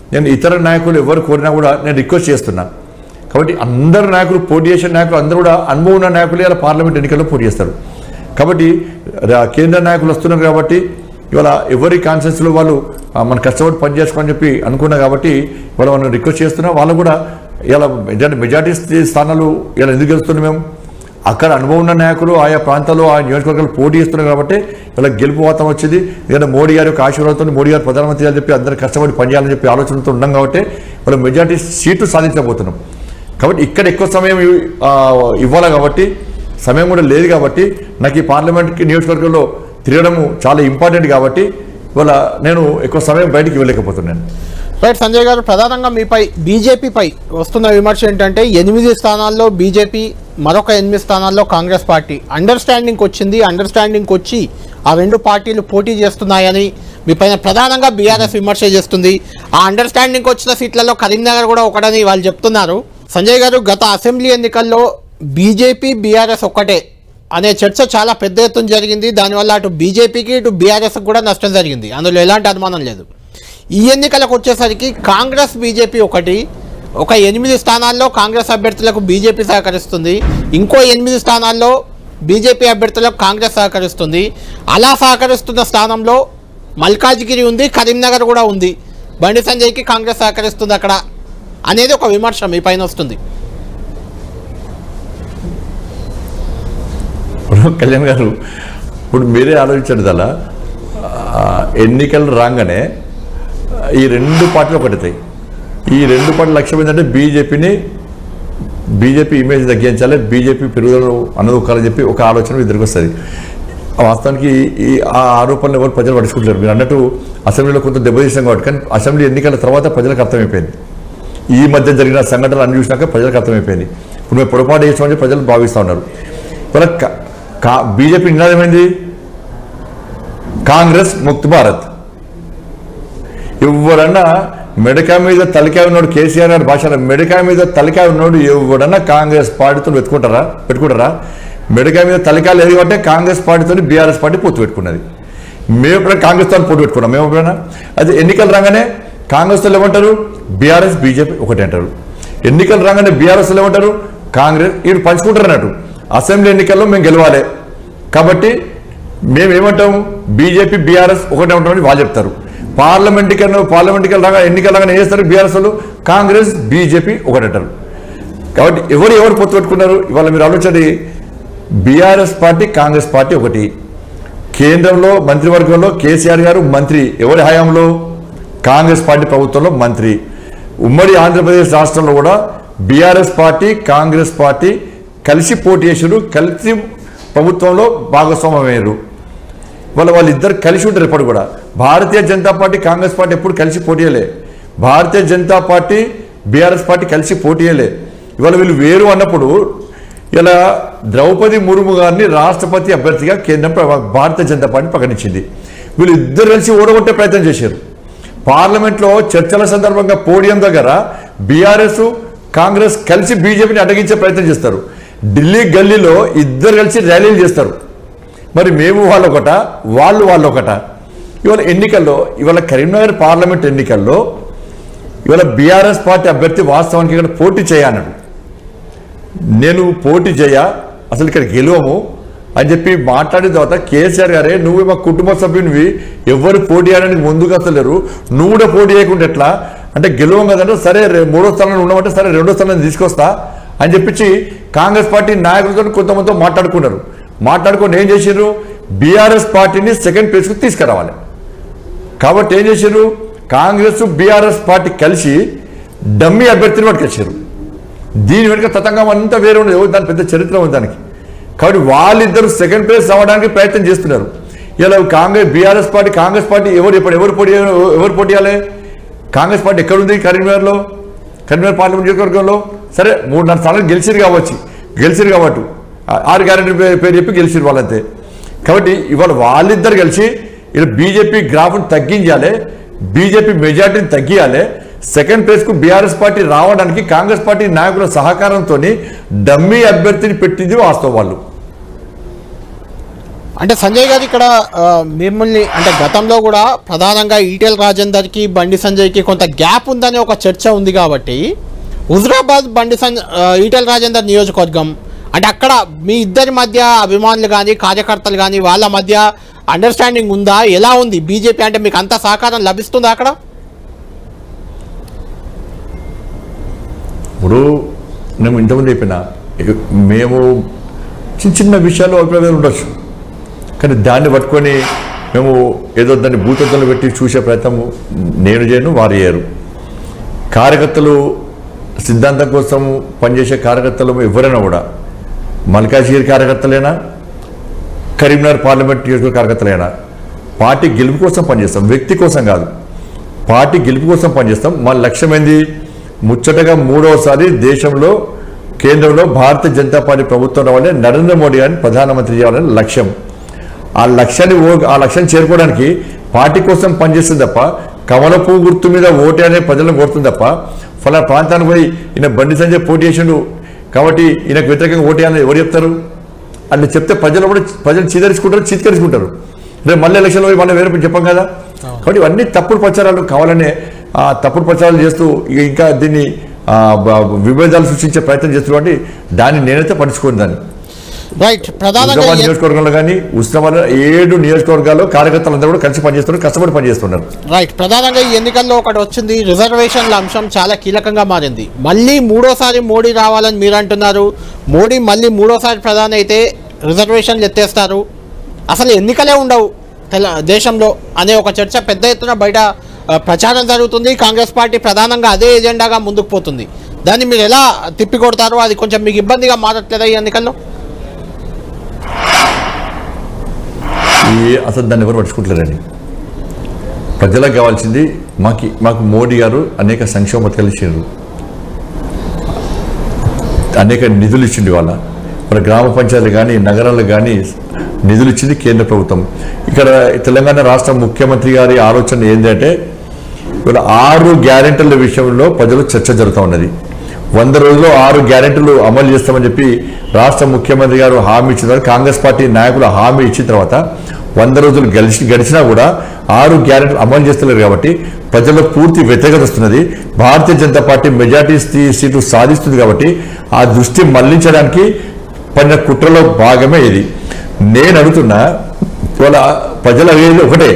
నేను ఇతర నాయకులు ఎవరు కోరినా కూడా నేను రిక్వెస్ట్ చేస్తున్నా. కాబట్టి అందరు నాయకులు, పోటీ చేసిన నాయకులు అందరూ కూడా అనుభవం ఉన్న నాయకులు ఇలా పార్లమెంట్ ఎన్నికల్లో పోటీ చేస్తారు. కాబట్టి కేంద్ర నాయకులు వస్తున్నారు కాబట్టి ఇవాళ ఎవరి కాన్సెన్స్లో వాళ్ళు మన కష్టపడి పని చేసుకోమని చెప్పి అనుకున్నా కాబట్టి ఇవాళ మనం రిక్వెస్ట్ చేస్తున్నా. వాళ్ళు కూడా ఇలా మెజార్టీ స్థానాలు ఇలా ఎందుకు గెలుస్తున్నాం మేము, అక్కడ అనుభవం ఉన్న నాయకులు ఆయా ప్రాంతాల్లో ఆ నియోజకవర్గాలు పోటీ చేస్తున్నారు కాబట్టి ఇలా గెలుపు వాతం వచ్చింది. ఎందుకంటే మోడీ గారి యొక్క ఆశీర్వాదంతో మోడీ గారు ప్రధానమంత్రి అని చెప్పి అందరూ కష్టపడి పనిచేయాలని చెప్పి ఆలోచనతో ఉన్నాం కాబట్టి వాళ్ళు మెజార్టీ సీట్లు సాధించబోతున్నాం. కాబట్టి ఇక్కడ ఎక్కువ సమయం ఇవ్వాలి కాబట్టి సమయం కూడా లేదు కాబట్టి నాకు ఈ పార్లమెంట్ నియోజకవర్గంలో తిరగడము చాలా ఇంపార్టెంట్ కాబట్టి ఇవాళ నేను ఎక్కువ సమయం బయటికి వెళ్ళలేకపోతున్నాను. రైట్ సంజయ్ గారు, ప్రధానంగా మీపై బీజేపీపై వస్తున్న విమర్శ ఏంటంటే 8 స్థానాల్లో బీజేపీ, మరొక 8 స్థానాల్లో కాంగ్రెస్ పార్టీ అండర్స్టాండింగ్ వచ్చింది. అండర్స్టాండింగ్ వచ్చి ఆ 2 పార్టీలు పోటీ చేస్తున్నాయని మీపైన ప్రధానంగా బీఆర్ఎస్ విమర్శ చేస్తుంది. ఆ అండర్స్టాండింగ్ వచ్చిన సీట్లలో కరీంనగర్ కూడా ఒకటని వాళ్ళు చెప్తున్నారు. సంజయ్ గారు, గత అసెంబ్లీ ఎన్నికల్లో బీజేపీ బీఆర్ఎస్ ఒక్కటే అనే చర్చ చాలా పెద్ద ఎత్తున జరిగింది. దానివల్ల అటు బీజేపీకి ఇటు బీఆర్ఎస్ కూడా నష్టం జరిగింది, అందులో ఎలాంటి అనుమానం లేదు. ఈ ఎన్నికలకు వచ్చేసరికి కాంగ్రెస్ బీజేపీ ఒకటి, ఒక 8 స్థానాల్లో కాంగ్రెస్ అభ్యర్థులకు బీజేపీ సహకరిస్తుంది, ఇంకో 8 స్థానాల్లో బీజేపీ అభ్యర్థులకు కాంగ్రెస్ సహకరిస్తుంది. అలా సహకరిస్తున్న స్థానంలో మల్కాజ్గిరి ఉంది, కరీంనగర్ కూడా ఉంది. బండి సంజయ్కి కాంగ్రెస్ సహకరిస్తుంది అక్కడ అనేది ఒక విమర్శ మీ పైన వస్తుంది. కళ్యాణ్ గారు, ఇప్పుడు మీరే ఆలోచించండి. అలా ఎన్నికలు రాగానే ఈ 2 పార్టీలు ఒకటితాయి. ఈ 2 పార్టీల లక్ష్యం ఏంటంటే బీజేపీ ఇమేజ్ తగ్గించాలి, బీజేపీ పెరుగుదల అనుకోవాలని చెప్పి ఒక ఆలోచన ఇద్దరికి వస్తుంది. వాస్తవానికి ఆ ఆరోపణలు ఎవరు ప్రజలు పడుచుకుంటారు. మీరు అన్నట్టు అసెంబ్లీలో కొంత దెబ్బతీసాం కాబట్టి, కానీ అసెంబ్లీ ఎన్నికల తర్వాత ప్రజలకు అర్థమైపోయింది. ఈ మధ్య జరిగిన సంఘటనలు అన్ని చూసినాక ప్రజలకు అర్థమైపోయింది. ఇప్పుడు మేము పొరపాటు చేసామని ప్రజలు భావిస్తూ ఉన్నారు. ఇవాళ బీజేపీ నినాదమైంది కాంగ్రెస్ ముక్త్ భారత్. ఎవరన్నా మెడకాయ మీద తలకాయ ఉన్నాడు, కేసీఆర్ గారి భాషలో మెడకాయ మీద తలకాయ ఉన్నాడు ఎవడన్నా కాంగ్రెస్ పార్టీతో పెట్టుకుంటారా? మెడకాయ మీద తలకాయ లేదు కాబట్టి కాంగ్రెస్ పార్టీతో బీఆర్ఎస్ పార్టీ పొత్తు పెట్టుకున్నది. మేము ఎప్పుడైనా కాంగ్రెస్తో పొత్తు పెట్టుకున్నాం? మేము ఎప్పుడైనా? అది ఎన్నికలు రాగానే కాంగ్రెస్తో ఏమంటారు, బీఆర్ఎస్ బీజేపీ ఒకటి అంటారు. ఎన్నికలు రాగానే బీఆర్ఎస్లో ఏమంటారు, కాంగ్రెస్. వీళ్ళు పంచుకుంటారు అన్నట్టు. అసెంబ్లీ ఎన్నికల్లో మేము గెలవాలి కాబట్టి మేమేమంటాం, బీజేపీ బీఆర్ఎస్ ఒకటే ఉంటామని వాళ్ళు చెప్తారు. పార్లమెంట్కి రాగా ఎన్నికలు రాగానే ఏం చేస్తారు, బీఆర్ఎస్ వాళ్ళు కాంగ్రెస్ బీజేపీ ఒకటి అంటారు. కాబట్టి ఎవరు పొత్తు పెట్టుకున్నారు? ఇవాళ మీరు ఆలోచండి, బీఆర్ఎస్ పార్టీ కాంగ్రెస్ పార్టీ ఒకటి. కేంద్రంలో మంత్రివర్గంలో కేసీఆర్ గారు మంత్రి, ఎవరి హయాంలో? కాంగ్రెస్ పార్టీ ప్రభుత్వంలో మంత్రి. ఉమ్మడి ఆంధ్రప్రదేశ్ రాష్ట్రంలో కూడా బీఆర్ఎస్ పార్టీ కాంగ్రెస్ పార్టీ కలిసి పోటీ చేసారు, కలిసి ప్రభుత్వంలో భాగస్వామ్యమయ్యారు. వాళ్ళిద్దరు కలిసి ఉంటారు ఎప్పుడు కూడా. భారతీయ జనతా పార్టీ కాంగ్రెస్ పార్టీ ఎప్పుడు కలిసి పోటీ చేయలే. Bharatiya Janata party BRS party కలిసి పోటీ చేయలే. ఇవాళ వీళ్ళు వేరు అన్నప్పుడు ఇలా ద్రౌపది ముర్ము గారిని రాష్ట్రపతి అభ్యర్థిగా కేంద్రం భారతీయ జనతా పార్టీ ప్రకటించింది. వీళ్ళు ఇద్దరు కలిసి ఓడగొట్టే ప్రయత్నం చేశారు. పార్లమెంట్లో చర్చల సందర్భంగా పోడియం దగ్గర బీఆర్ఎస్ కాంగ్రెస్ కలిసి బీజేపీని అడ్డగించే ప్రయత్నం చేస్తారు. ఢిల్లీ గల్లీలో ఇద్దరు కలిసి ర్యాలీలు చేస్తారు. మరి మేము వాళ్ళొకట, వాళ్ళొకట. ఇవాళ ఎన్నికల్లో, ఇవాళ కరీంనగర్ పార్లమెంట్ ఎన్నికల్లో ఇవాళ బీఆర్ఎస్ పార్టీ అభ్యర్థి వాస్తవానికి ఇక్కడ పోటీ చేయన్నాడు. నేను పోటీ అసలు ఇక్కడ గెలవము అని చెప్పి మాట్లాడిన తర్వాత కేసీఆర్ గారే, నువ్వు మా కుటుంబ సభ్యునివి, ఎవరు పోటీ చేయడానికి ముందుకు వస్తలేరు, నువ్వు కూడా పోటీ చేయకుండా ఎట్లా అంటే గెలవం కదంటే, సరే 3వ స్థానంలో ఉన్నామంటే సరే 2వ స్థానం తీసుకొస్తా అని చెప్పించి కాంగ్రెస్ పార్టీ నాయకులతో కొంతమందితో మాట్లాడుకున్నారు. మాట్లాడుకొని ఏం చేశారు, బీఆర్ఎస్ పార్టీని సెకండ్ ప్లేస్కి తీసుకురావాలి. కాబట్టి ఏం చేశారు, కాంగ్రెస్ బీఆర్ఎస్ పార్టీ కలిసి డమ్మీ అభ్యర్థిని పట్టుకొచ్చారు. దీని వెనుక తతంగం అంతా వేరే ఉండదు, దాని పెద్ద చరిత్ర ఉంది దానికి. కాబట్టి వాళ్ళిద్దరు సెకండ్ ప్లేస్ అవ్వడానికి ప్రయత్నం చేస్తున్నారు. ఇలా బీఆర్ఎస్ పార్టీ కాంగ్రెస్ పార్టీ ఎవరు పోటీ చేయాలి? కాంగ్రెస్ పార్టీ ఎక్కడుంది? కరీంనగర్ పార్లమెంట్ నియోజకవర్గంలో సరే 3-4 స్థానాలు గెలిచిరు కాబట్టి 6 గ్యారెంటీ పేరు చెప్పి గెలిచిరు వాళ్ళంతే. కాబట్టి ఇవాళ వాళ్ళిద్దరు కలిసి ఇలా బీజేపీ గ్రాఫ్ను తగ్గించాలి, బీజేపీ మెజార్టీని తగ్గియాలి. సెకండ్ ప్లేస్కు బీఆర్ఎస్ పార్టీ రావడానికి కాంగ్రెస్ పార్టీ నాయకుల సహకారంతో డమ్మీ అభ్యర్థిని పెట్టింది వాస్తవం వాళ్ళు. అంటే సంజయ్ గారు ఇక్కడ మిమ్మల్ని అంటే గతంలో కూడా ప్రధానంగా ఈటెల రాజేందర్కి బండి సంజయ్కి కొంత గ్యాప్ ఉందనే ఒక చర్చ ఉంది కాబట్టి హుజరాబాద్ ఈటెల రాజేందర్ నియోజకవర్గం అంటే అక్కడ మీ ఇద్దరి మధ్య అభిమానులు కానీ కార్యకర్తలు కానీ వాళ్ళ మధ్య అండర్స్టాండింగ్ ఉందా, ఎలా ఉంది బీజేపీ అంటే మీకు అంత సహకారం లభిస్తుందా అక్కడ? ఇప్పుడు నేను ఇంతకుముందు చెప్పిన మేము చిన్న చిన్న విషయాల్లో అభిప్రాయాలు ఉండొచ్చు, కానీ దాన్ని పట్టుకొని మేము ఏదో దాన్ని భూతత్వంలో పెట్టి చూసే ప్రయత్నం నేను చేయను, వారు చేయరు. కార్యకర్తలు సిద్ధాంతం కోసం పనిచేసే కార్యకర్తలు ఎవరైనా కూడా మల్కాజ్గిరి కార్యకర్తలైనా కరీంనగర్ పార్లమెంట్ నియోజకవర్గ కార్యకర్తలైనా పార్టీ గెలుపు కోసం పనిచేస్తాం, వ్యక్తి కోసం కాదు. పార్టీ గెలుపు కోసం పనిచేస్తాం. మా లక్ష్యం ఏంది? ముచ్చటగా 3వసారి దేశంలో కేంద్రంలో భారతీయ జనతా పార్టీ ప్రభుత్వం రావాలని, నరేంద్ర మోడీ గారిని ప్రధానమంత్రి చేయాలని లక్ష్యం. ఆ లక్ష్యాన్ని చేరుకోవడానికి పార్టీ కోసం పనిచేస్తుంది తప్ప కమల పువ్వు గుర్తు మీద ఓటే అనే ప్రజలను కోరుతుంది తప్ప ఫలా ప్రాంతానికి పోయి ఈయన బండి సంజయ్ పోటీ చేసిండు కాబట్టి ఈయనకు వ్యతిరేకంగా ఓటేయాలని ఎవరు చెప్తారు? అని చెప్తే ప్రజలు చీతకరించుకుంటారు. రేపు మళ్ళీ ఎలక్షన్లో పోయి మళ్ళీ వేరే చెప్పాం కదా. కాబట్టి ఇవన్నీ తప్పుడు ప్రచారాలు కావాలనే తప్పుడు ప్రచారాలు చేస్తూ ఇంకా దీన్ని విభేదాలు సృష్టించే ప్రయత్నం చేస్తున్నటువంటి దాన్ని నేనైతే పట్టించుకోను. దాన్ని రైట్. హుజరాబాద్ నియోజకవర్గంలో కానీ ఉస్మానాబాద్ 7 నియోజకవర్గాల్లో కార్యకర్తలందరూ కూడా కలిసి పనిచేస్తున్నారు, కష్టపడి పనిచేస్తున్నారు. రైట్. ప్రధానంగా ఈ ఎన్నికల్లో ఒకటి వచ్చింది, రిజర్వేషన్ల అంశం చాలా కీలకంగా మారింది. మళ్ళీ 3వసారి మోడీ రావాలని మీరు అంటున్నారు. మోడీ మళ్ళీ 3వసారి ప్రధాని అయితే రిజర్వేషన్లు ఎత్తేస్తారు, అసలు ఎన్నికలే ఉండవు దేశంలో అనే ఒక చర్చ పెద్ద ఎత్తున బయట ప్రచారం జరుగుతుంది. కాంగ్రెస్ పార్టీ ప్రధానంగా అదే ఎజెండాగా ముందుకు పోతుంది. దాన్ని మీరు ఎలా తిప్పికొడతారో అది కొంచెం మీకు ఇబ్బందిగా మారట్లేదా ఈ ఎన్నికల్లో? అసలు దాన్ని ఎవరు పట్టించుకుంటలేరండి. ప్రజలకు కావాల్సింది మాకు మోడీ గారు అనేక సంక్షేమ పథకాలు ఇచ్చిండ్రు, అనేక నిధులు ఇచ్చిండు. మన గ్రామ పంచాయతీలు కానీ నగరాలకు కానీ నిధులు ఇచ్చింది కేంద్ర ప్రభుత్వం. ఇక్కడ తెలంగాణ రాష్ట్ర ముఖ్యమంత్రి గారి ఆలోచన ఏంటంటే ఇవాళ 6 గ్యారెంటీల విషయంలో ప్రజలు చర్చ జరుగుతూ ఉన్నది. 100 రోజుల్లో 6 గ్యారెంటీలు అమలు చేస్తామని చెప్పి రాష్ట్ర ముఖ్యమంత్రి గారు హామీ ఇచ్చిన తర్వాత కాంగ్రెస్ పార్టీ నాయకులు హామీ ఇచ్చిన తర్వాత 100 రోజులు గడిచినా కూడా 6 గ్యారెంటీలు అమలు చేస్తలేరు. కాబట్టి ప్రజల్లో పూర్తి వ్యతిరేకత వస్తున్నది. భారతీయ జనతా పార్టీ మెజార్టీ సీట్లు సాధిస్తుంది. కాబట్టి ఆ దృష్టి మళ్లించడానికి పడిన కుట్రలో భాగమే ఇది. నేను అడుగుతున్నా, ఇవాళ ప్రజల అడిగేది ఒకటే,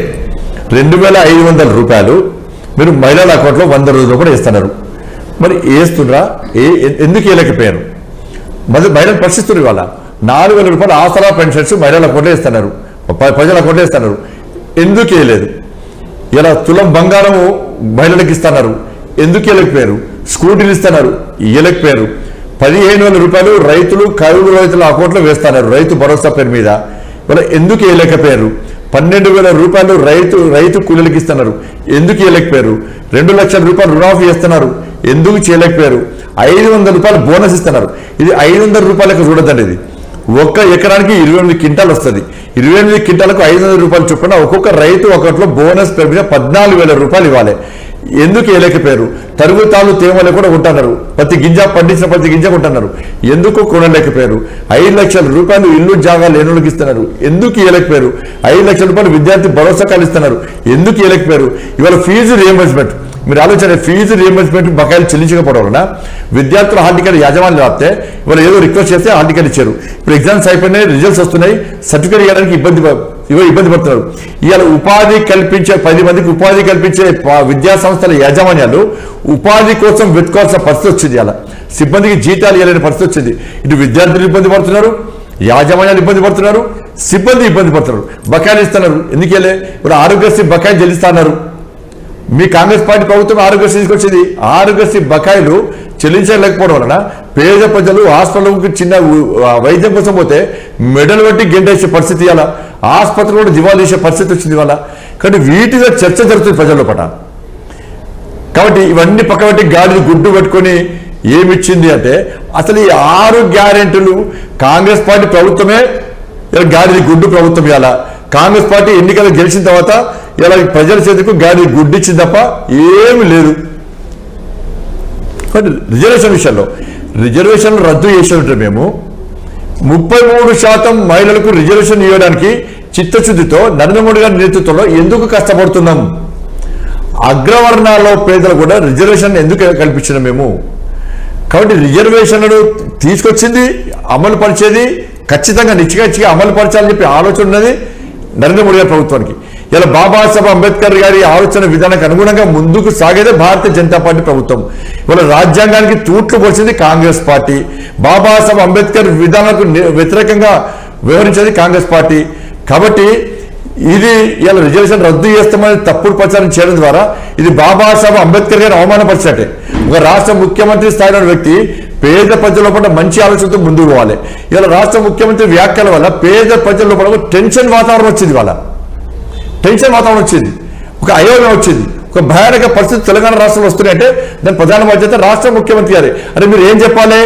2500 రూపాయలు మీరు మహిళల అకౌంట్లో 100 రోజులు కూడా వేస్తున్నారు. మరి వేస్తున్నా ఎందుకు వేయలేకపోయారు? మరి మహిళలు ప్రశ్నిస్తున్నారు. ఇవాళ 4000 రూపాయలు ఆసరా పెన్షన్స్ మహిళల అకౌంట్లో వేస్తున్నారు, ప్రజల అకౌంట్లో వేస్తున్నారు. ఎందుకు వేయలేదు? ఇలా తులం బంగారము మహిళలకు ఇస్తున్నారు, ఎందుకు వేయలేకపోయారు? స్కూటీలు ఇస్తున్నారు, ఇవ్వలేకపోయారు. 15,000 రూపాయలు రైతులు కరువు రైతుల అకౌంట్లో వేస్తున్నారు రైతు భరోసా పేరు మీద, ఇలా ఎందుకు వేయలేకపోయారు? 12,000 రూపాయలు రైతు కూలీలకు ఇస్తున్నారు, ఎందుకు వేయలేకపోయారు? 2 లక్షల రూపాయలు రుణమాఫీ చేస్తున్నారు, ఎందుకు చేయలేకపోయారు? 500 రూపాయలు బోనస్ ఇస్తున్నారు. ఇది 500 రూపాయలకు చూడదండి. ఇది 1 ఎకరానికి 28 క్వింటాలు వస్తుంది. 28 క్వింటాలకు 500 రూపాయలు చొప్పున ఒక్కొక్క రైతు అకౌంట్లో బోనస్ పేరు మీద 14,000 రూపాయలు ఇవ్వాలి. ఎందుకు వేయలేకపోయారు? తరుగుతాలు తేమలు కూడా ఉంటున్నారు, ప్రతి గింజ పండించిన ప్రతి గింజ ఉంటున్నారు, ఎందుకు కొనలేకపోయారు? 5 లక్షల రూపాయలు ఇల్లు జాగా లేనులకు ఇస్తున్నారు, ఎందుకు ఇవ్వలేకపోయారు? 5 లక్షల రూపాయలు విద్యార్థి భరోసాకాలు ఇస్తున్నారు, ఎందుకు ఇవ్వలేకపోయారు? ఇవాళ ఫీజు రియంబర్స్మెంట్ మీరు ఆలోచన, ఫీజు రియంబర్స్మెంట్ బకాయిలు చెల్లించకపోవడం వలన విద్యార్థుల హాల్ టికెట్ యాజమాన్యం రాస్తే ఇవాళ ఏదో రిక్వెస్ట్ చేస్తే హాల్ టికెట్ ఇచ్చారు. ఇప్పుడు ఎగ్జామ్స్ అయిపోయినాయి, రిజల్ట్స్ వస్తున్నాయి, సర్టిఫికేట్ ఇవ్వడానికి ఇబ్బంది పడుతున్నారు. ఇవాళ ఉపాధి కల్పించే 10 మందికి ఉపాధి కల్పించే విద్యా సంస్థల యాజమాన్యాలు ఉపాధి కోసం వెతుకోవాల్సిన పరిస్థితి వచ్చింది. అలా సిబ్బందికి జీతాలు ఇవ్వలేని పరిస్థితి వచ్చింది. ఇటు విద్యార్థులు ఇబ్బంది పడుతున్నారు, యాజమాన్యాలు ఇబ్బంది పడుతున్నారు, సిబ్బంది ఇబ్బంది పడుతున్నారు. బకాయిలు ఇస్తున్నారు, ఎందుకెళ్ళే? ఇప్పుడు ఆరోగ్యశ్రీ బకాయిలు చెల్లిస్తున్నారు. మీ కాంగ్రెస్ పార్టీ ప్రభుత్వం ఆరోగ్యశ్రీ తీసుకొచ్చింది. ఆరోగ్యశ్రీ బకాయిలు చెల్లించలేకపోవడం వలన పేద ప్రజలు హాస్పిటల్కి చిన్న వైద్యం కోసం పోతే మెడలు పెట్టి గెంటేసే పరిస్థితి, అలా ఆసుపత్రులు కూడా దివాళా చేసే పరిస్థితి వచ్చింది వల్ల. కాబట్టి వీటిలో చర్చ జరుగుతుంది ప్రజల పట. కాబట్టి ఇవన్నీ పక్కబెట్టి గాడిని గుడ్డు పెట్టుకొని ఏమిచ్చింది అంటే అసలు ఈ 6 గ్యారెంటీలు కాంగ్రెస్ పార్టీ ప్రభుత్వమే గాడిని గుడ్డు ప్రభుత్వం. ఇలా కాంగ్రెస్ పార్టీ ఎన్నికలు గెలిచిన తర్వాత ఇలా ప్రజల చేతికి గాడి గుడ్డిచ్చింది తప్ప ఏమి లేదు. రిజర్వేషన్ విషయంలో రిజర్వేషన్లు రద్దు చేసి ఉంటారు. మేము 33% మహిళలకు రిజర్వేషన్ ఇవ్వడానికి చిత్తశుద్ధితో నరేంద్ర మోడీ గారి నేతృత్వంలో ఎందుకు కష్టపడుతున్నాం? అగ్రవర్ణాల్లో పేదలు కూడా రిజర్వేషన్ ఎందుకు కల్పించినాం మేము? కాబట్టి రిజర్వేషన్లను తీసుకొచ్చింది, అమలు పరిచేది ఖచ్చితంగా నిశ్చిగా అమలు పరచాలని చెప్పి ఆలోచన ఉన్నది నరేంద్ర మోడీ గారి ప్రభుత్వానికి. ఇలా బాబాసాహెబ్ అంబేద్కర్ గారి ఆలోచన విధానానికి అనుగుణంగా ముందుకు సాగేదే భారతీయ జనతా పార్టీ ప్రభుత్వం. ఇవాళ రాజ్యాంగానికి తూట్లు పొడిచింది కాంగ్రెస్ పార్టీ. బాబాసాహెబ్ అంబేద్కర్ విధానాలకు వ్యతిరేకంగా వ్యవహరించేది కాంగ్రెస్ పార్టీ. కాబట్టి ఇది ఇలా రిజర్వేషన్ రద్దు చేస్తామని తప్పుడు ప్రచారం చేయడం ద్వారా ఇది బాబాసాహెబ్ అంబేద్కర్ గారిని అవమానపరిచినట్టే. ఒక రాష్ట్ర ముఖ్యమంత్రి స్థాయిలో వ్యక్తి పేద ప్రజల లోపల మంచి ఆలోచనతో ముందుకు పోవాలి. ఇలా రాష్ట్ర ముఖ్యమంత్రి వ్యాఖ్యల వల్ల పేద ప్రజల లోపల టెన్షన్ వాతావరణం వచ్చింది. టెన్షన్ వాతావరణం వచ్చింది, ఒక అయోమయం వచ్చింది, ఒక భయానక పరిస్థితి తెలంగాణ రాష్ట్రంలో వస్తున్నాయంటే దాని ప్రధాన బాధ్యత రాష్ట్ర ముఖ్యమంత్రి గారి. అరే మీరు ఏం చెప్పాలి?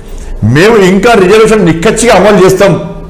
మేము ఇంకా రిజర్వేషన్ నిక్కచ్చిగా అమలు చేస్తాం,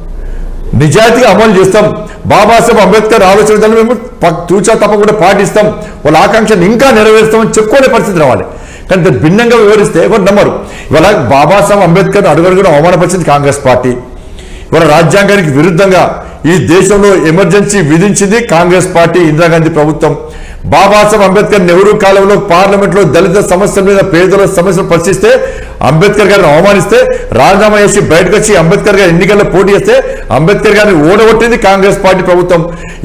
నిజాయితీగా అమలు చేస్తాం, బాబాసాహెబ్ అంబేద్కర్ ఆలోచన విధానం మేము తూచా తప్పకుండా పాటిస్తాం, వాళ్ళ ఆకాంక్షను ఇంకా నెరవేరుస్తామని చెప్పుకునే పరిస్థితి రావాలి. కానీ భిన్నంగా వివరిస్తే ఎవరు నమ్మరు. ఇవాళ బాబాసాహెబ్ అంబేద్కర్ అడుగడుగున అవమానపరిచింది కాంగ్రెస్ పార్టీ. ఇవాళ రాజ్యాంగానికి విరుద్ధంగా ఈ దేశంలో ఎమర్జెన్సీ విధించింది కాంగ్రెస్ పార్టీ, ఇందిరాగాంధీ ప్రభుత్వం. బాబాసాహెబ్ అంబేద్కర్ నెహ్రూ కాలంలో పార్లమెంట్ లో దళిత సమస్యల మీద పేదల సమస్యలు పరిశీలిస్తే అంబేద్కర్ గారిని అవమానిస్తే రాజీనామా చేసి బయటకు వచ్చి అంబేద్కర్ గారి ఎన్నికల్లో పోటీ చేస్తే అంబేద్కర్ గారిని ఓడగొట్టింది కాంగ్రెస్ పార్టీ ప్రభుత్వం.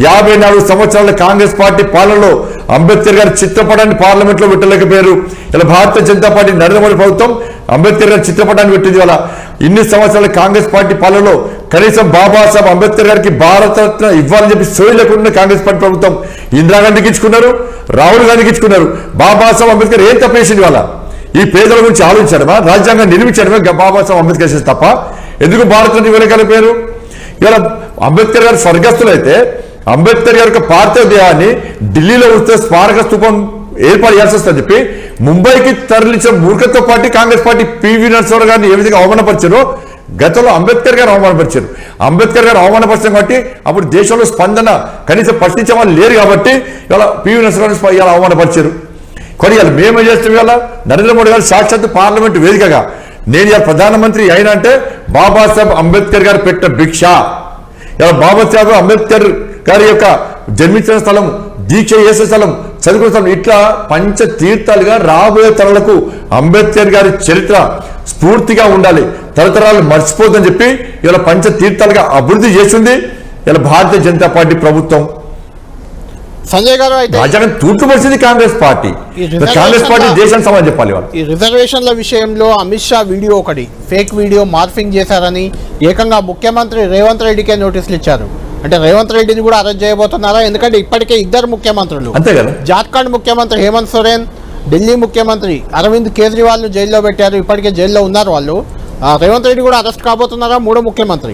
54 సంవత్సరాల కాంగ్రెస్ పార్టీ పాలనలో అంబేద్కర్ గారి చిత్రపటాన్ని పార్లమెంట్ లో పెట్టలేకపోయారు. ఇలా భారతీయ జనతా పార్టీ నరేంద్ర మోడీ ప్రభుత్వం అంబేద్కర్ గారి చిత్రపటాన్ని పెట్టింది. వాళ్ళ ఇన్ని సంవత్సరాల కాంగ్రెస్ పార్టీ పాలనలో కనీసం బాబాసాహెబ్ అంబేద్కర్ గారికి భారతరత్న ఇవ్వాలని చెప్పి సోయి లేకుండా కాంగ్రెస్ పార్టీ ప్రభుత్వం ఇందిరాగాంధీకి ఇచ్చుకున్నారు, రాహుల్ గాంధీకి ఇచ్చుకున్నారు. బాబాసాహెబ్ అంబేద్కర్ ఏం తప్పేసింది? వాళ్ళ ఈ పేదల గురించి ఆలోచించడమా, రాజ్యాంగం నిర్మించడమే బాబాసాహెబ్ అంబేద్కర్ చేసి తప్ప ఎందుకు భారతరత్న ఇవ్వలేకపోయారు? ఇలా అంబేద్కర్ గారు స్వర్గస్థులైతే అంబేద్కర్ గారి యొక్క పార్థివ దేహాన్ని ఢిల్లీలో ఉంటే స్మారక స్తూపం ఏర్పాటు చేయాల్సి వస్తుందని చెప్పి ముంబైకి తరలించిన మూర్ఖత్వ party Congress party. PV Narasimha Rao గారిని ఏ విధంగా అవమానపరిచారో గతంలో అంబేద్కర్ గారు అవమానపరిచారు. అంబేద్కర్ గారు అవమానపరిచారు కాబట్టి అప్పుడు దేశంలో స్పందన కనీసం ప్రశ్నించే వాళ్ళు లేరు కాబట్టి ఇలా పివి నరసింహారావు ఇలా అవమానపరిచారు. కానీ ఇలా మేమే చేస్తాం. ఇవాళ నరేంద్ర మోడీ గారు సాక్షాత్ పార్లమెంట్ వేదికగా నేను ఇలా ప్రధానమంత్రి అయినా అంటే బాబాసాహెబ్ అంబేద్కర్ గారు పెట్టిన భిక్ష. ఇలా బాబాసాహెబ్ అంబేద్కర్ గారి యొక్క జన్మించిన స్థలం, దీక్ష చేసే స్థలం, చదువుకున్న స్థలం, ఇట్లా పంచ తీర్థాలుగా రాబోయే తరాలకు అంబేద్కర్ గారి చరిత్ర స్ఫూర్తిగా ఉండాలి, తరతరాలు మర్చిపోద్దని చెప్పి ఇలా పంచ తీర్థాలుగా అభివృద్ధి చేసింది ఇలా భారతీయ జనతా పార్టీ ప్రభుత్వం. సంజయ్ గారు, అయితే రాజ్యాంగం తూట్లుపరిచింది కాంగ్రెస్ పార్టీ. కాంగ్రెస్ పార్టీ దేశానికి సమాధానం చెప్పాలి. వాళ్ళు ఈ రిజర్వేషన్ల విషయంలో అమిత్ షా వీడియో ఒకటి ఫేక్ వీడియో మార్ఫింగ్ చేశారని ఏకంగా ముఖ్యమంత్రి రేవంత్ రెడ్డికే నోటీసులు ఇచ్చారు. అంటే రేవంత్ రెడ్డిని కూడా అరెస్ట్ చేయబోతున్నారా? ఎందుకంటే ఇప్పటికే 2 ముఖ్యమంత్రులు, అంతే కదా, జార్ఖండ్ ముఖ్యమంత్రి హేమంత్ సోరెన్, ఢిల్లీ ముఖ్యమంత్రి అరవింద్ కేజ్రీవాల్ ను జైల్లో పెట్టారు. ఇప్పటికే జైల్లో ఉన్నారు వాళ్ళు. రేవంత్ రెడ్డి కూడా అరెస్ట్ కాబోతున్నారా? 3వ ముఖ్యమంత్రి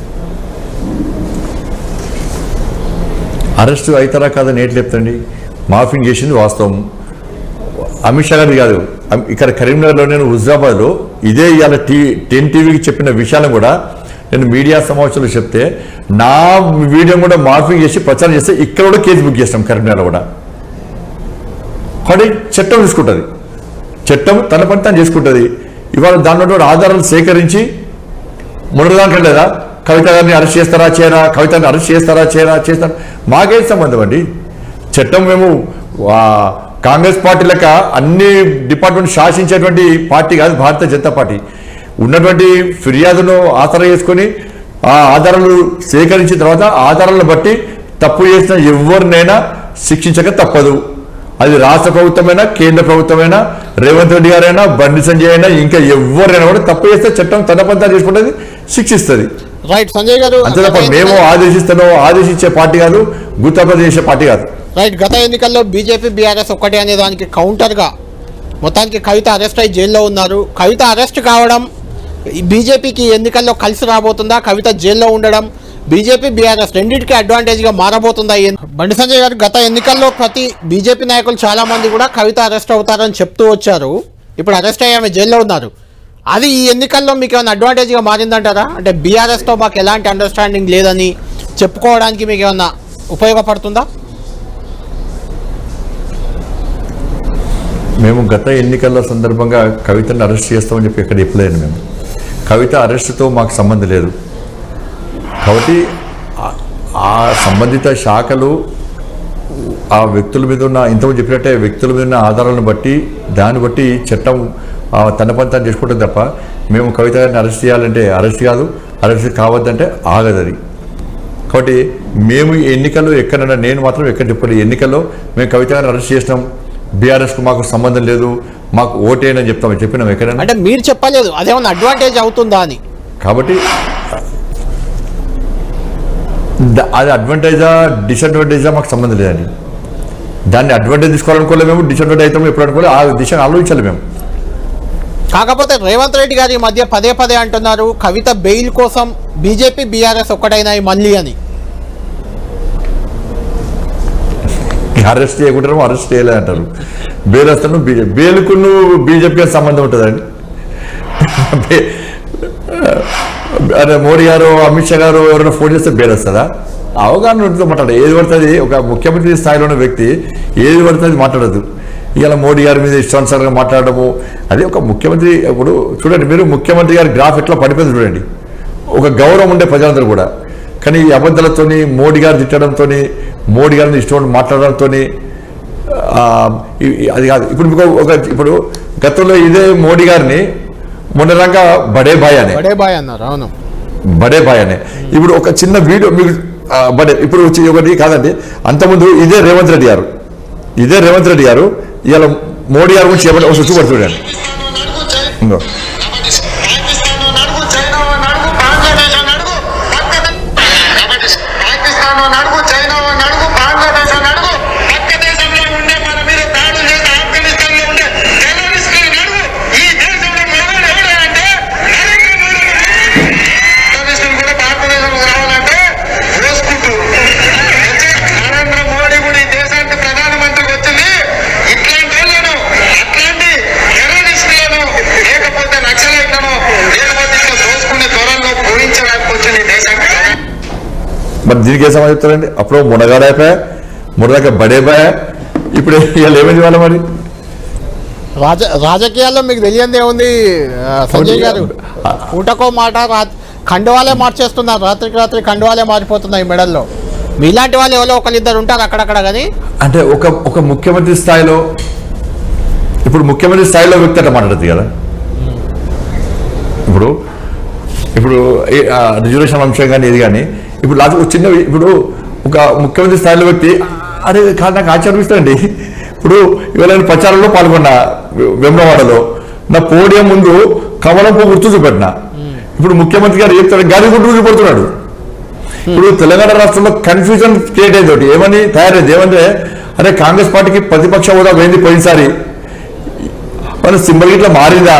అరెస్టు అవుతారా కాదని ఏంటి చెప్తండి. మాఫింగ్ చేసింది వాస్తవం. అమిత్ షా గారి కాదు, ఇక్కడ కరీంనగర్లో నేను హుజరాబాద్లో ఇదే ఇవాళ 10 టీవీకి చెప్పిన విషయాలను కూడా నేను మీడియా సమావేశంలో చెప్తే నా వీడియో కూడా మార్ఫింగ్ చేసి ప్రచారం చేస్తే ఇక్కడ కూడా కేసు బుక్ చేస్తాం కరీంనగర్లో కూడా. కానీ చట్టం తీసుకుంటుంది, చట్టం తన పని తాను చేసుకుంటుంది. ఇవాళ దాంట్లో ఆధారాలు సేకరించి మొదటిదాంట్లో లేదా కవిత గారిని అరెస్ట్ చేస్తారా చేయరా, కవితని అరెస్ట్ చేస్తారా చేయరా, చేస్తారా, మాకేం సంబంధం అండి. చట్టం మేము కాంగ్రెస్ పార్టీ లెక్క అన్ని డిపార్ట్మెంట్ శాసించేటువంటి పార్టీ కాదు భారతీయ జనతా పార్టీ. ఉన్నటువంటి ఫిర్యాదును ఆధారం చేసుకొని ఆ ఆధారాలు సేకరించిన తర్వాత ఆధారాలను బట్టి తప్పు చేసిన ఎవరినైనా శిక్షించక తప్పదు. అది రాష్ట్ర ప్రభుత్వమైనా కేంద్ర ప్రభుత్వమైనా రేవంత్ రెడ్డి గారైనా బండి సంజయ్ అయినా ఇంకా ఎవరైనా కూడా తప్పు చేస్తే చట్టం తన పని తాను చేసుకుంటుంది, శిక్షిస్తుంది. రైట్ సంజయ్ గారు, అంతే తప్ప మేము ఆదేశించే పార్టీ కాదు, గుర్తపది చేసే పార్టీ కాదు. రైట్. గత ఎన్నికల్లో బీజేపీ బీఆర్ఎస్ ఒక్కటే అనే దానికి కౌంటర్గా మొత్తానికి కవిత అరెస్ట్ అయ్యి జైల్లో ఉన్నారు. కవిత అరెస్ట్ కావడం బీజేపీకి ఎన్నికల్లో కలిసి రాబోతుందా? కవిత జైల్లో ఉండడం బీజేపీ బీఆర్ఎస్ రెండింటికి అడ్వాంటేజ్గా మారబోతుందా? బండి సంజయ్ గారు, గత ఎన్నికల్లో ప్రతి బీజేపీ నాయకులు చాలా మంది కూడా కవిత అరెస్ట్ అవుతారని చెప్తూ వచ్చారు. ఇప్పుడు అరెస్ట్ అయ్యి ఆమె జైల్లో ఉన్నారు. అది ఈ ఎన్నికల్లో మీకు ఏమైనా అడ్వాంటేజ్గా మారిందంటారా? అంటే బీఆర్ఎస్తో మాకు ఎలాంటి అండర్స్టాండింగ్ లేదని చెప్పుకోవడానికి మీకు ఏమన్నా ఉపయోగపడుతుందా? మేము గత ఎన్నికల సందర్భంగా కవితను అరెస్ట్ చేస్తామని చెప్పి ఎక్కడ చెప్పలేదు. మేము కవిత అరెస్టుతో మాకు సంబంధం లేదు. కాబట్టి ఆ సంబంధిత శాఖలు ఆ వ్యక్తుల మీద ఉన్న, ఇంతకుముందు చెప్పినట్టే వ్యక్తుల మీద ఉన్న ఆధారాలను బట్టి దాన్ని బట్టి చట్టం తన పని తను చేసుకుంటుంది తప్ప మేము కవిత గారిని అరెస్ట్ చేయాలంటే అరెస్ట్ కాదు, అరెస్ట్ కావద్దంటే ఆగదు అది. కాబట్టి మేము ఎన్నికల్లో ఎక్కడైనా, నేను మాత్రం ఎక్కడ చెప్పండి, ఎన్నికల్లో మేము కవిత గారిని అరెస్ట్ చేసినాం, బీఆర్ఎస్కు మాకు సంబంధం లేదు, మాకు ఓటేనని చెప్తామని చెప్పినాం ఎక్కడైనా? అంటే మీరు చెప్పలేదు అదేమన్నా అడ్వాంటేజ్ అవుతుందా అని. కాబట్టి అది అడ్వాంటేజా డిసడ్వాంటేజా మాకు సంబంధం లేదండి. దాన్ని అడ్వాంటేజ్ తీసుకోవాలనుకోలే, మేము డిసడ్వాంటేజ్ అవుతాము ఎప్పుడు అనుకోలే, ఆ దిశను ఆలోచించాలి మేము. కాకపోతే రేవంత్ రెడ్డి గారు ఈ మధ్య పదే పదే అంటున్నారు కవిత బెయిల్ కోసం బీజేపీ బీఆర్ఎస్ ఒక్కటైనాయి మళ్ళీ అని. అరెస్ట్ చేయకుంటారు, అరెస్ట్ చేయలేదు అంటారు, బెయిల్ వస్తాను బెయిల్కు బీజేపీ సంబంధం ఉంటుందండి. అదే మోడీ గారు అమిత్ షా గారు ఎవరైనా ఫోన్ చేస్తే బెయిల్ వస్తుందా? అవగాహన ఉంటుంది మాట్లాడదు. ఏది పడుతుంది, ఒక ముఖ్యమంత్రి స్థాయిలో ఉన్న వ్యక్తి ఏది పడుతుంది మాట్లాడదు. ఇవాళ మోడీ గారి మీద ఇష్టానుసారంగా మాట్లాడము, అదే ఒక ముఖ్యమంత్రి. ఇప్పుడు చూడండి మీరు, ముఖ్యమంత్రి గారి గ్రాఫ్ ఎట్లా పడిపోయింది చూడండి. ఒక గౌరవం ఉండే ప్రజలందరూ కూడా, కానీ ఈ అబద్ధాలతో మోడీ గారు తిట్టడంతో, మోడీ గారిని ఇష్టం మాట్లాడడంతో అది కాదు. ఇప్పుడు గతంలో ఇదే మోడీ గారిని మొన్న దాకా బడే బాయ్ అన్నారు. అవును, బడే బాయ్ అనే. ఇప్పుడు ఒక చిన్న వీడియో మీకు ఇప్పుడు ఒకటి కాదండి, అంతకుముందు ఇదే రేవంత్ రెడ్డి గారు ఇవాళ మోడీ గారి గురించి చెప్పండి, ఒక చూపడు చూడండి. మరి దీనికి ఏ సమాధానం చెప్తారండి? అప్పుడు మునగాడైపోయా, మునగాక బడేపోయా, ఇప్పుడు ఇవాళ ఏమైంది వాళ్ళ మరి రాజకీయాల్లో మీకు తెలియందే ఉంది సంజయ్ గారు. పూటకో మాట ఖండవాలే మార్చేస్తున్నారు, రాత్రికి రాత్రి ఖండవాలే మారిపోతున్నాయి మెడల్లో. మీలాంటి వాళ్ళు ఎవరో ఒకరిద్దరు ఉంటారు అక్కడక్కడ. కానీ అంటే ఒక ముఖ్యమంత్రి స్థాయిలో, ఇప్పుడు ముఖ్యమంత్రి స్థాయిలో వ్యక్తి అట్లా మాట్లాడుతుంది కదా. ఇప్పుడు రిజర్వేషన్ అంశం కానీ ఇది కానీ, ఇప్పుడు ఇప్పుడు ఒక ముఖ్యమంత్రి స్థాయిలో వ్యక్తి అరే నాకు ఆశ్చర్యమిస్తానండి. ఇప్పుడు ఇవాళ ప్రచారంలో పాల్గొన్నా వేములవాడలో, నా పోడియం ముందు కమలం పువ్వు గుర్తు చూపెట్టిన. ఇప్పుడు ముఖ్యమంత్రి గారు చెప్తాడు గాలి గుర్తు చూపెడుతున్నాడు. ఇప్పుడు తెలంగాణ రాష్ట్రంలో కన్ఫ్యూజన్ క్రియేట్ అయింది, ఒకటి ఏమని తయారైంది, ఏమంటే అరే కాంగ్రెస్ పార్టీకి ప్రతిపక్ష హోదా పోయింది పోయినసారి, మన సింబల్ ఇట్లా మారిందా,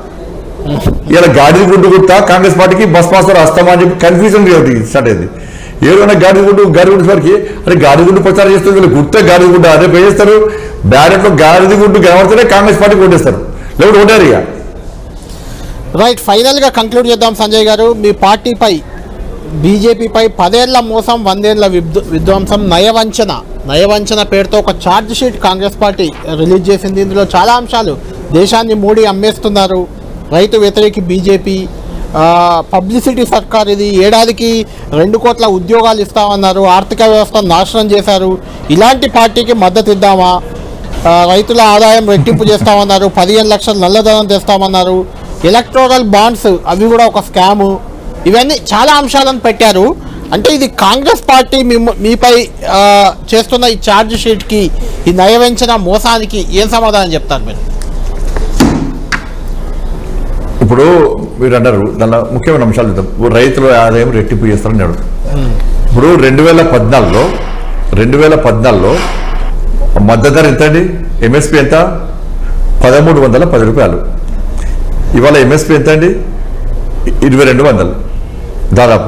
ఇలా గాడి గుడ్డు గుర్తా కాంగ్రెస్ పార్టీకి బస్ పాస్ వస్తామా అని చెప్పి కన్ఫ్యూజన్ స్టార్ట్ అయింది. ఏదైనా గాడి గుడ్డు వరకు అరే గాడి గుడ్డు ప్రచారం చేస్తుంది, వీళ్ళు గుర్తే గాడి గుడ్డు అదే పే చేస్తారు, బ్యాలెట్ లో గాడిది గుడ్డు కనబడితేనే కాంగ్రెస్ పార్టీకి ఓటేస్తారు, లేకపోతే ఓటారు ఇక. రైట్, ఫైనల్ గా కంక్లూడ్ చేద్దాం సంజయ్ గారు. మీ పార్టీపై బీజేపీపై 10 ఏళ్ల మోసం 100 ఏళ్ల విధ్వంసం నయవంచన పేరుతో ఒక charge sheet Congress party release చేసింది. ఇందులో చాలా అంశాలు, దేశాన్ని మోడీ అమ్మేస్తున్నారు, రైతు వ్యతిరేకి బీజేపీ, పబ్లిసిటీ సర్కార్ ఇది, ఏడాదికి 2 కోట్ల ఉద్యోగాలు ఇస్తామన్నారు, ఆర్థిక వ్యవస్థ నాశనం చేశారు, ఇలాంటి పార్టీకి మద్దతు ఇద్దామా, రైతుల ఆదాయం రెట్టింపు చేస్తామన్నారు, 15 లక్షల నల్లధనం తెస్తామన్నారు, ఎలక్టోరల్ బాండ్స్ అవి కూడా ఒక స్కాము, ఇవన్నీ చాలా అంశాలను పెట్టారు. అంటే ఇది కాంగ్రెస్ పార్టీ మీపై చేస్తున్న ఈ ఛార్జ్ షీట్కి, ఈ నయవంచన మోసానికి ఏం సమాధానం చెప్తారు మీరు? ఇప్పుడు మీరు అంటారు దానిలో ముఖ్యమైన అంశాలు చూద్దాం. రైతుల ఆదాయం రెట్టింపు చేస్తారని అడుగుతారు. ఇప్పుడు 2014లో మద్దతు ధర ఎంత అండి? ఎంఎస్పి ఎంత? 1310 రూపాయలు. ఇవాళ ఎంఎస్పి ఎంత అండి? 2200 దాదాపు.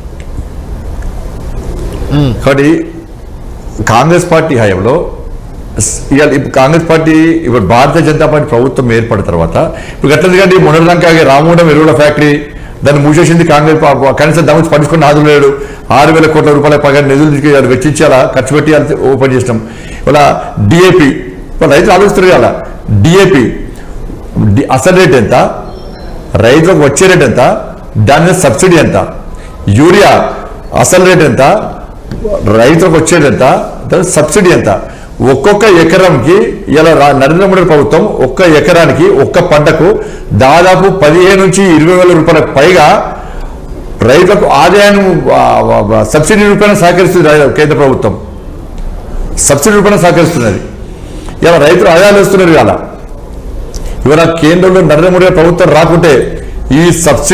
కాబట్టి కాంగ్రెస్ పార్టీ హయాంలో కాంగ్రెస్ పార్టీ ఇప్పుడు భారతీయ జనతా పార్టీ ప్రభుత్వం ఏర్పడిన తర్వాత ఇప్పుడు గట్లది కానీ మొన్నటిదాకా రామగుండం ఎరువుల ఫ్యాక్టరీ దాన్ని మూసేసింది కాంగ్రెస్. కనీసం దాని పడుచుకున్న ఆదులు లేడు. 6,000 కోట్ల రూపాయల పగారు నిధులు వెచ్చించాలా, ఖర్చు పెట్టి ఓపెన్ చేసినాం. ఇలా డిఏపి రైతులు ఆలోచిస్తారు కదా, డిఏపి అసలు రేట్ ఎంత, రైతులకు వచ్చే రేట్ ఎంత, దాని మీద సబ్సిడీ ఎంత, యూరియా అసలు రేట్ ఎంత, రైతులకు వచ్చే రేట్ ఎంత, దాని సబ్సిడీ ఎంత, ఒక్కొక్క ఎకరంకి ఇలా నరేంద్ర మోడీ ప్రభుత్వం ఒక్క ఎకరానికి ఒక్క పంటకు దాదాపు 15 నుంచి 20 వేల రూపాయలకు పైగా రైతులకు ఆదాయాన్ని సబ్సిడీ రూపాయన సహకరిస్తుంది కేంద్ర ప్రభుత్వం. సబ్సిడీ రూపాయన సహకరిస్తున్నది. ఇలా రైతులు ఆదాయాలు వస్తున్నారు. ఇవాళ కేంద్రంలో నరేంద్ర మోడీ ప్రభుత్వం రాకుంటే ఈ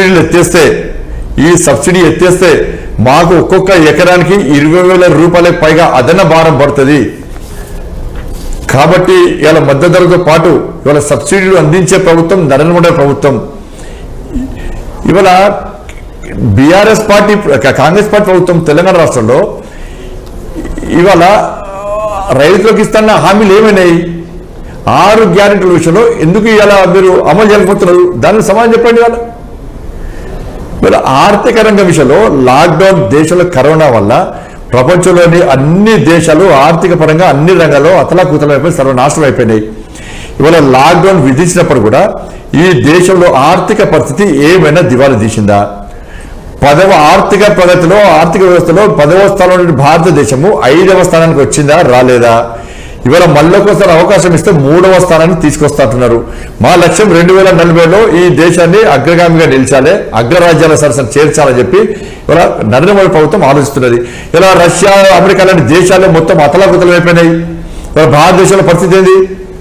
సబ్సిడీ ఎత్తేస్తే మాకు ఒక్కొక్క ఎకరానికి 20 వేల రూపాయలకు పైగా అదన భారం పడుతుంది. కాబట్టి ఇలా మద్దతు ధరతో పాటు ఇవాళ సబ్సిడీలు అందించే ప్రభుత్వం నరేంద్ర మోడీ ప్రభుత్వం. ఇవాళ బీఆర్ఎస్ పార్టీ, కాంగ్రెస్ పార్టీ ప్రభుత్వం తెలంగాణ రాష్ట్రంలో ఇవాళ రైతులకు ఇస్తున్న హామీలు ఏమైనాయి? 6 గ్యారెంటీల విషయంలో ఎందుకు ఇలా మీరు అమలు చేయకపోతున్నారు? దానికి సమాధానం చెప్పండి. ఇవాళ ఆర్థిక రంగం విషయంలో లాక్డౌన్, దేశంలో కరోనా వల్ల ప్రపంచంలోని అన్ని దేశాలు ఆర్థిక పరంగా అన్ని రంగాల్లో అతలాకుతలైపోయి సర్వనాశనం అయిపోయినాయి. ఇవాళ లాక్డౌన్ విధించినప్పుడు కూడా ఈ దేశంలో ఆర్థిక పరిస్థితి ఏమైనా దివాలా తీసిందా? 10వ ఆర్థిక ప్రగతిలో, ఆర్థిక వ్యవస్థలో 10వ స్థానంలో భారతదేశము 5వ స్థానానికి వచ్చిందా, రాలేదా? ఇవాళ మళ్ళొకసారి అవకాశం ఇస్తే 3వ స్థానాన్ని తీసుకొస్తాంటున్నారు. మా లక్ష్యం 2040లో ఈ దేశాన్ని అగ్రగామిగా నిలిచాలి, అగ్రరాజ్యాల సరసన చేర్చాలని చెప్పి ఇవాళ నరేంద్ర మోడీ ప్రభుత్వం ఆలోచిస్తున్నది. ఇలా రష్యా, అమెరికా లాంటి దేశాల్లో మొత్తం అతలాకుతలం అయిపోయినాయి. ఇవాళ భారతదేశంలో పరిస్థితి ఏంది?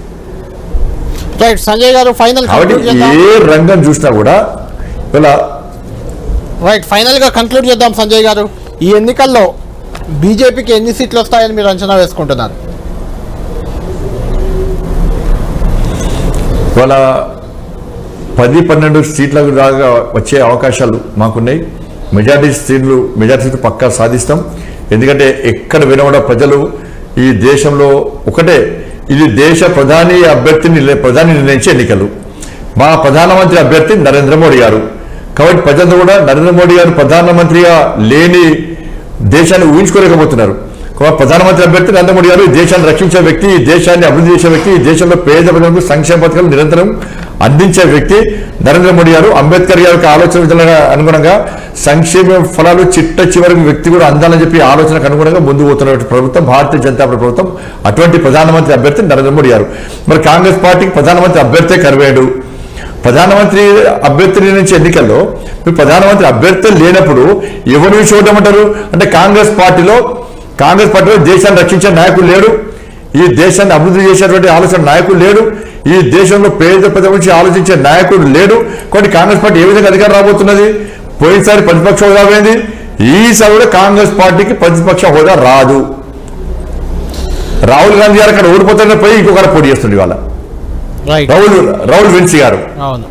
సంజయ్ గారు ఫైనల్ ఏ రంగం చూసినా కూడా ఇలా ఫైనల్ గా కంక్లూడ్ చేద్దాం. సంజయ్ గారు, ఈ ఎన్నికల్లో బీజేపీకి ఎన్ని సీట్లు వస్తాయని మీరు అంచనా వేసుకుంటున్నారు? ఇవాళ 10-12 సీట్ల దాకా వచ్చే అవకాశాలు మాకున్నాయి. మెజారిటీ సీట్లు పక్కా సాధిస్తాం. ఎందుకంటే ఎక్కడ వినవడా ప్రజలు ఈ దేశంలో ఒకటే, ఇది దేశ ప్రధాని నిర్ణయించే ఎన్నికలు. మా ప్రధానమంత్రి అభ్యర్థి నరేంద్ర మోడీ గారు. కాబట్టి ప్రజలు కూడా నరేంద్ర మోడీ గారు ప్రధానమంత్రిగా లేని దేశాన్ని ఊహించుకోలేకపోతున్నారు. ప్రధానమంత్రి అభ్యర్థి నరేంద్ర మోడీ గారు ఈ దేశాన్ని రక్షించే వ్యక్తి, ఈ దేశాన్ని అభివృద్ధి చేసే వ్యక్తి, ఈ దేశంలో పేద ప్రజలకు సంక్షేమ పథకాలు నిరంతరం అందించే వ్యక్తి నరేంద్ర మోడీ గారు. అంబేద్కర్ గారి ఆలోచన విధానానికి అనుగుణంగా సంక్షేమ ఫలాలు చిట్ట చివరికి వ్యక్తి కూడా అందాలని చెప్పి ఆలోచనకు అనుగుణంగా ముందుకు పోతున్న ప్రభుత్వం భారతీయ జనతా పార్టీ ప్రభుత్వం. అటువంటి ప్రధానమంత్రి అభ్యర్థి నరేంద్ర మోడీ గారు. మరి కాంగ్రెస్ పార్టీకి ప్రధానమంత్రి అభ్యర్థే కరువేడు. ప్రధానమంత్రి అభ్యర్థి నుంచి ఎన్నికల్లో మీరు ప్రధానమంత్రి అభ్యర్థి లేనప్పుడు ఎవరు చూడమంటారు? అంటే కాంగ్రెస్ పార్టీలో దేశాన్ని రక్షించే నాయకులు లేడు, ఈ దేశాన్ని అభివృద్ధి చేసేటువంటి ఆలోచన నాయకులు లేడు, ఈ దేశంలో పేద ప్రజల గురించి ఆలోచించే నాయకుడు లేడు. కాబట్టి కాంగ్రెస్ పార్టీ ఏ విధంగా అధికారం రాబోతున్నది? పోయినసారి ప్రతిపక్ష హోదా పోయింది, ఈసారి కూడా కాంగ్రెస్ పార్టీకి ప్రతిపక్ష హోదా రాదు. రాహుల్ గాంధీ గారు అక్కడ ఓడిపోతారని పోయి ఇంకొకరు పోటీ చేస్తుంది ఇవాళ. రాహుల్ విన్సీ గారు.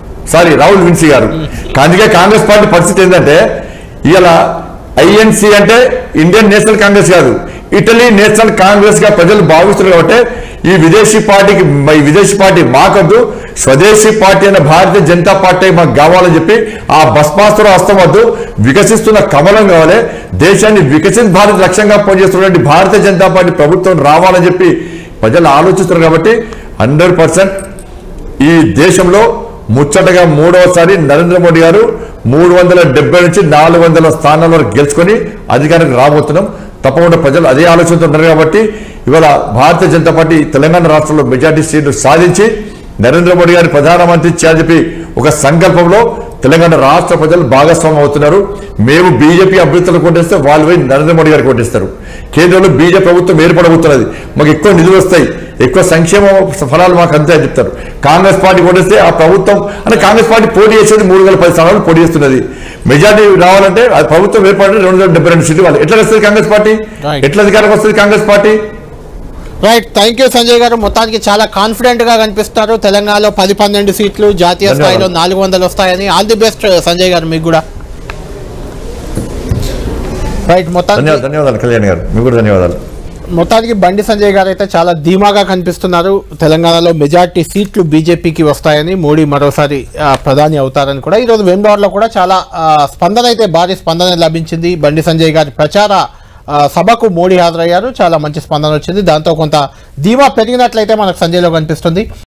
అందుకే కాంగ్రెస్ పార్టీ పరిస్థితి ఏంటంటే ఇవాళ ఐఎన్సీ అంటే ఇండియన్ నేషనల్ కాంగ్రెస్ కాదు, ఇటలీ నేషనల్ కాంగ్రెస్ గా ప్రజలు భావిస్తున్నారు. కాబట్టి ఈ విదేశీ పార్టీ మాకొద్దు, స్వదేశీ పార్టీ అయిన భారతీయ జనతా పార్టీ మాకు కావాలని చెప్పి ఆ భస్మాసుర హస్తం వద్దు, వికసిస్తున్న కమలం కావాలి, దేశాన్ని వికసిత భారత్ లక్ష్యంగా పనిచేస్తున్నటువంటి భారతీయ జనతా పార్టీ ప్రభుత్వం రావాలని చెప్పి ప్రజలు ఆలోచిస్తున్నారు. కాబట్టి 100% ఈ దేశంలో ముచ్చటగా 3వసారి నరేంద్ర మోడీ గారు 370 నుంచి 400 స్థానాల వరకు గెలుచుకొని అధికారానికి రాబోతున్నాం. తప్పకుండా ప్రజలు అదే ఆలోచనతో ఉన్నారు. కాబట్టి ఇవాళ భారతీయ జనతా పార్టీ తెలంగాణ రాష్ట్రంలో మెజార్టీ సీట్లు సాధించి నరేంద్ర మోడీ గారిని ప్రధానమంత్రి చేయాలని చెప్పి ఒక సంకల్పంలో తెలంగాణ రాష్ట్ర ప్రజలు భాగస్వామ్యం అవుతున్నారు. మేము బీజేపీ అభ్యర్థులు కొట్టేస్తే వాళ్ళు పోయి నరేంద్ర మోడీ గారు కొట్టేస్తారు. కేంద్రంలో బీజేపీ ప్రభుత్వం ఏర్పడబోతున్నది, మాకు ఎక్కువ నిధులు వస్తాయి, ఎక్కువ సంక్షేమ ఫలాలు మాకు అంతే అని చెప్తారు. కాంగ్రెస్ పార్టీ కొట్టేస్తే ఆ ప్రభుత్వం అంటే కాంగ్రెస్ పార్టీ పోటీ చేసేది 310 స్థానాలు పోటీ చేస్తున్నది. మెజార్టీ రావాలంటే ఆ ప్రభుత్వం ఏర్పడితే 272 సీట్లు వాళ్ళు ఎట్లా వస్తుంది కాంగ్రెస్ పార్టీ, ఎట్లా అధికారం వస్తుంది Congress party? Right, thank you Sanjay గారు. మొత్తానికి చాలా కాన్ఫిడెంట్ గా కనిపిస్తారు. తెలంగాణలో 10-12 సీట్లు, జాతీయ స్థాయిలో 400 వస్తాయని. ఆల్ ది బెస్ట్ సంజయ్ గారు, మీకు కూడా. రైట్, ధన్యవాదాలు కళ్యాణ్ గారు, మీకు కూడా ధన్యవాదాలు. మొత్తానికి బండి సంజయ్ గారు అయితే చాలా ధీమాగా కనిపిస్తున్నారు. తెలంగాణలో మెజార్టీ సీట్లు బీజేపీకి వస్తాయని, మోడీ మరోసారి ప్రధాని అవుతారని కూడా. ఈరోజు వెంబర్లో కూడా చాలా స్పందన అయితే భారీ స్పందన లభించింది. బండి సంజయ్ గారి ప్రచార సభకు మోడీ హాజరయ్యారు, చాలా మంచి స్పందన వచ్చింది. దాంతో కొంత ధీమా పెరిగినట్లయితే మనకు సంజయ్లో కనిపిస్తుంది.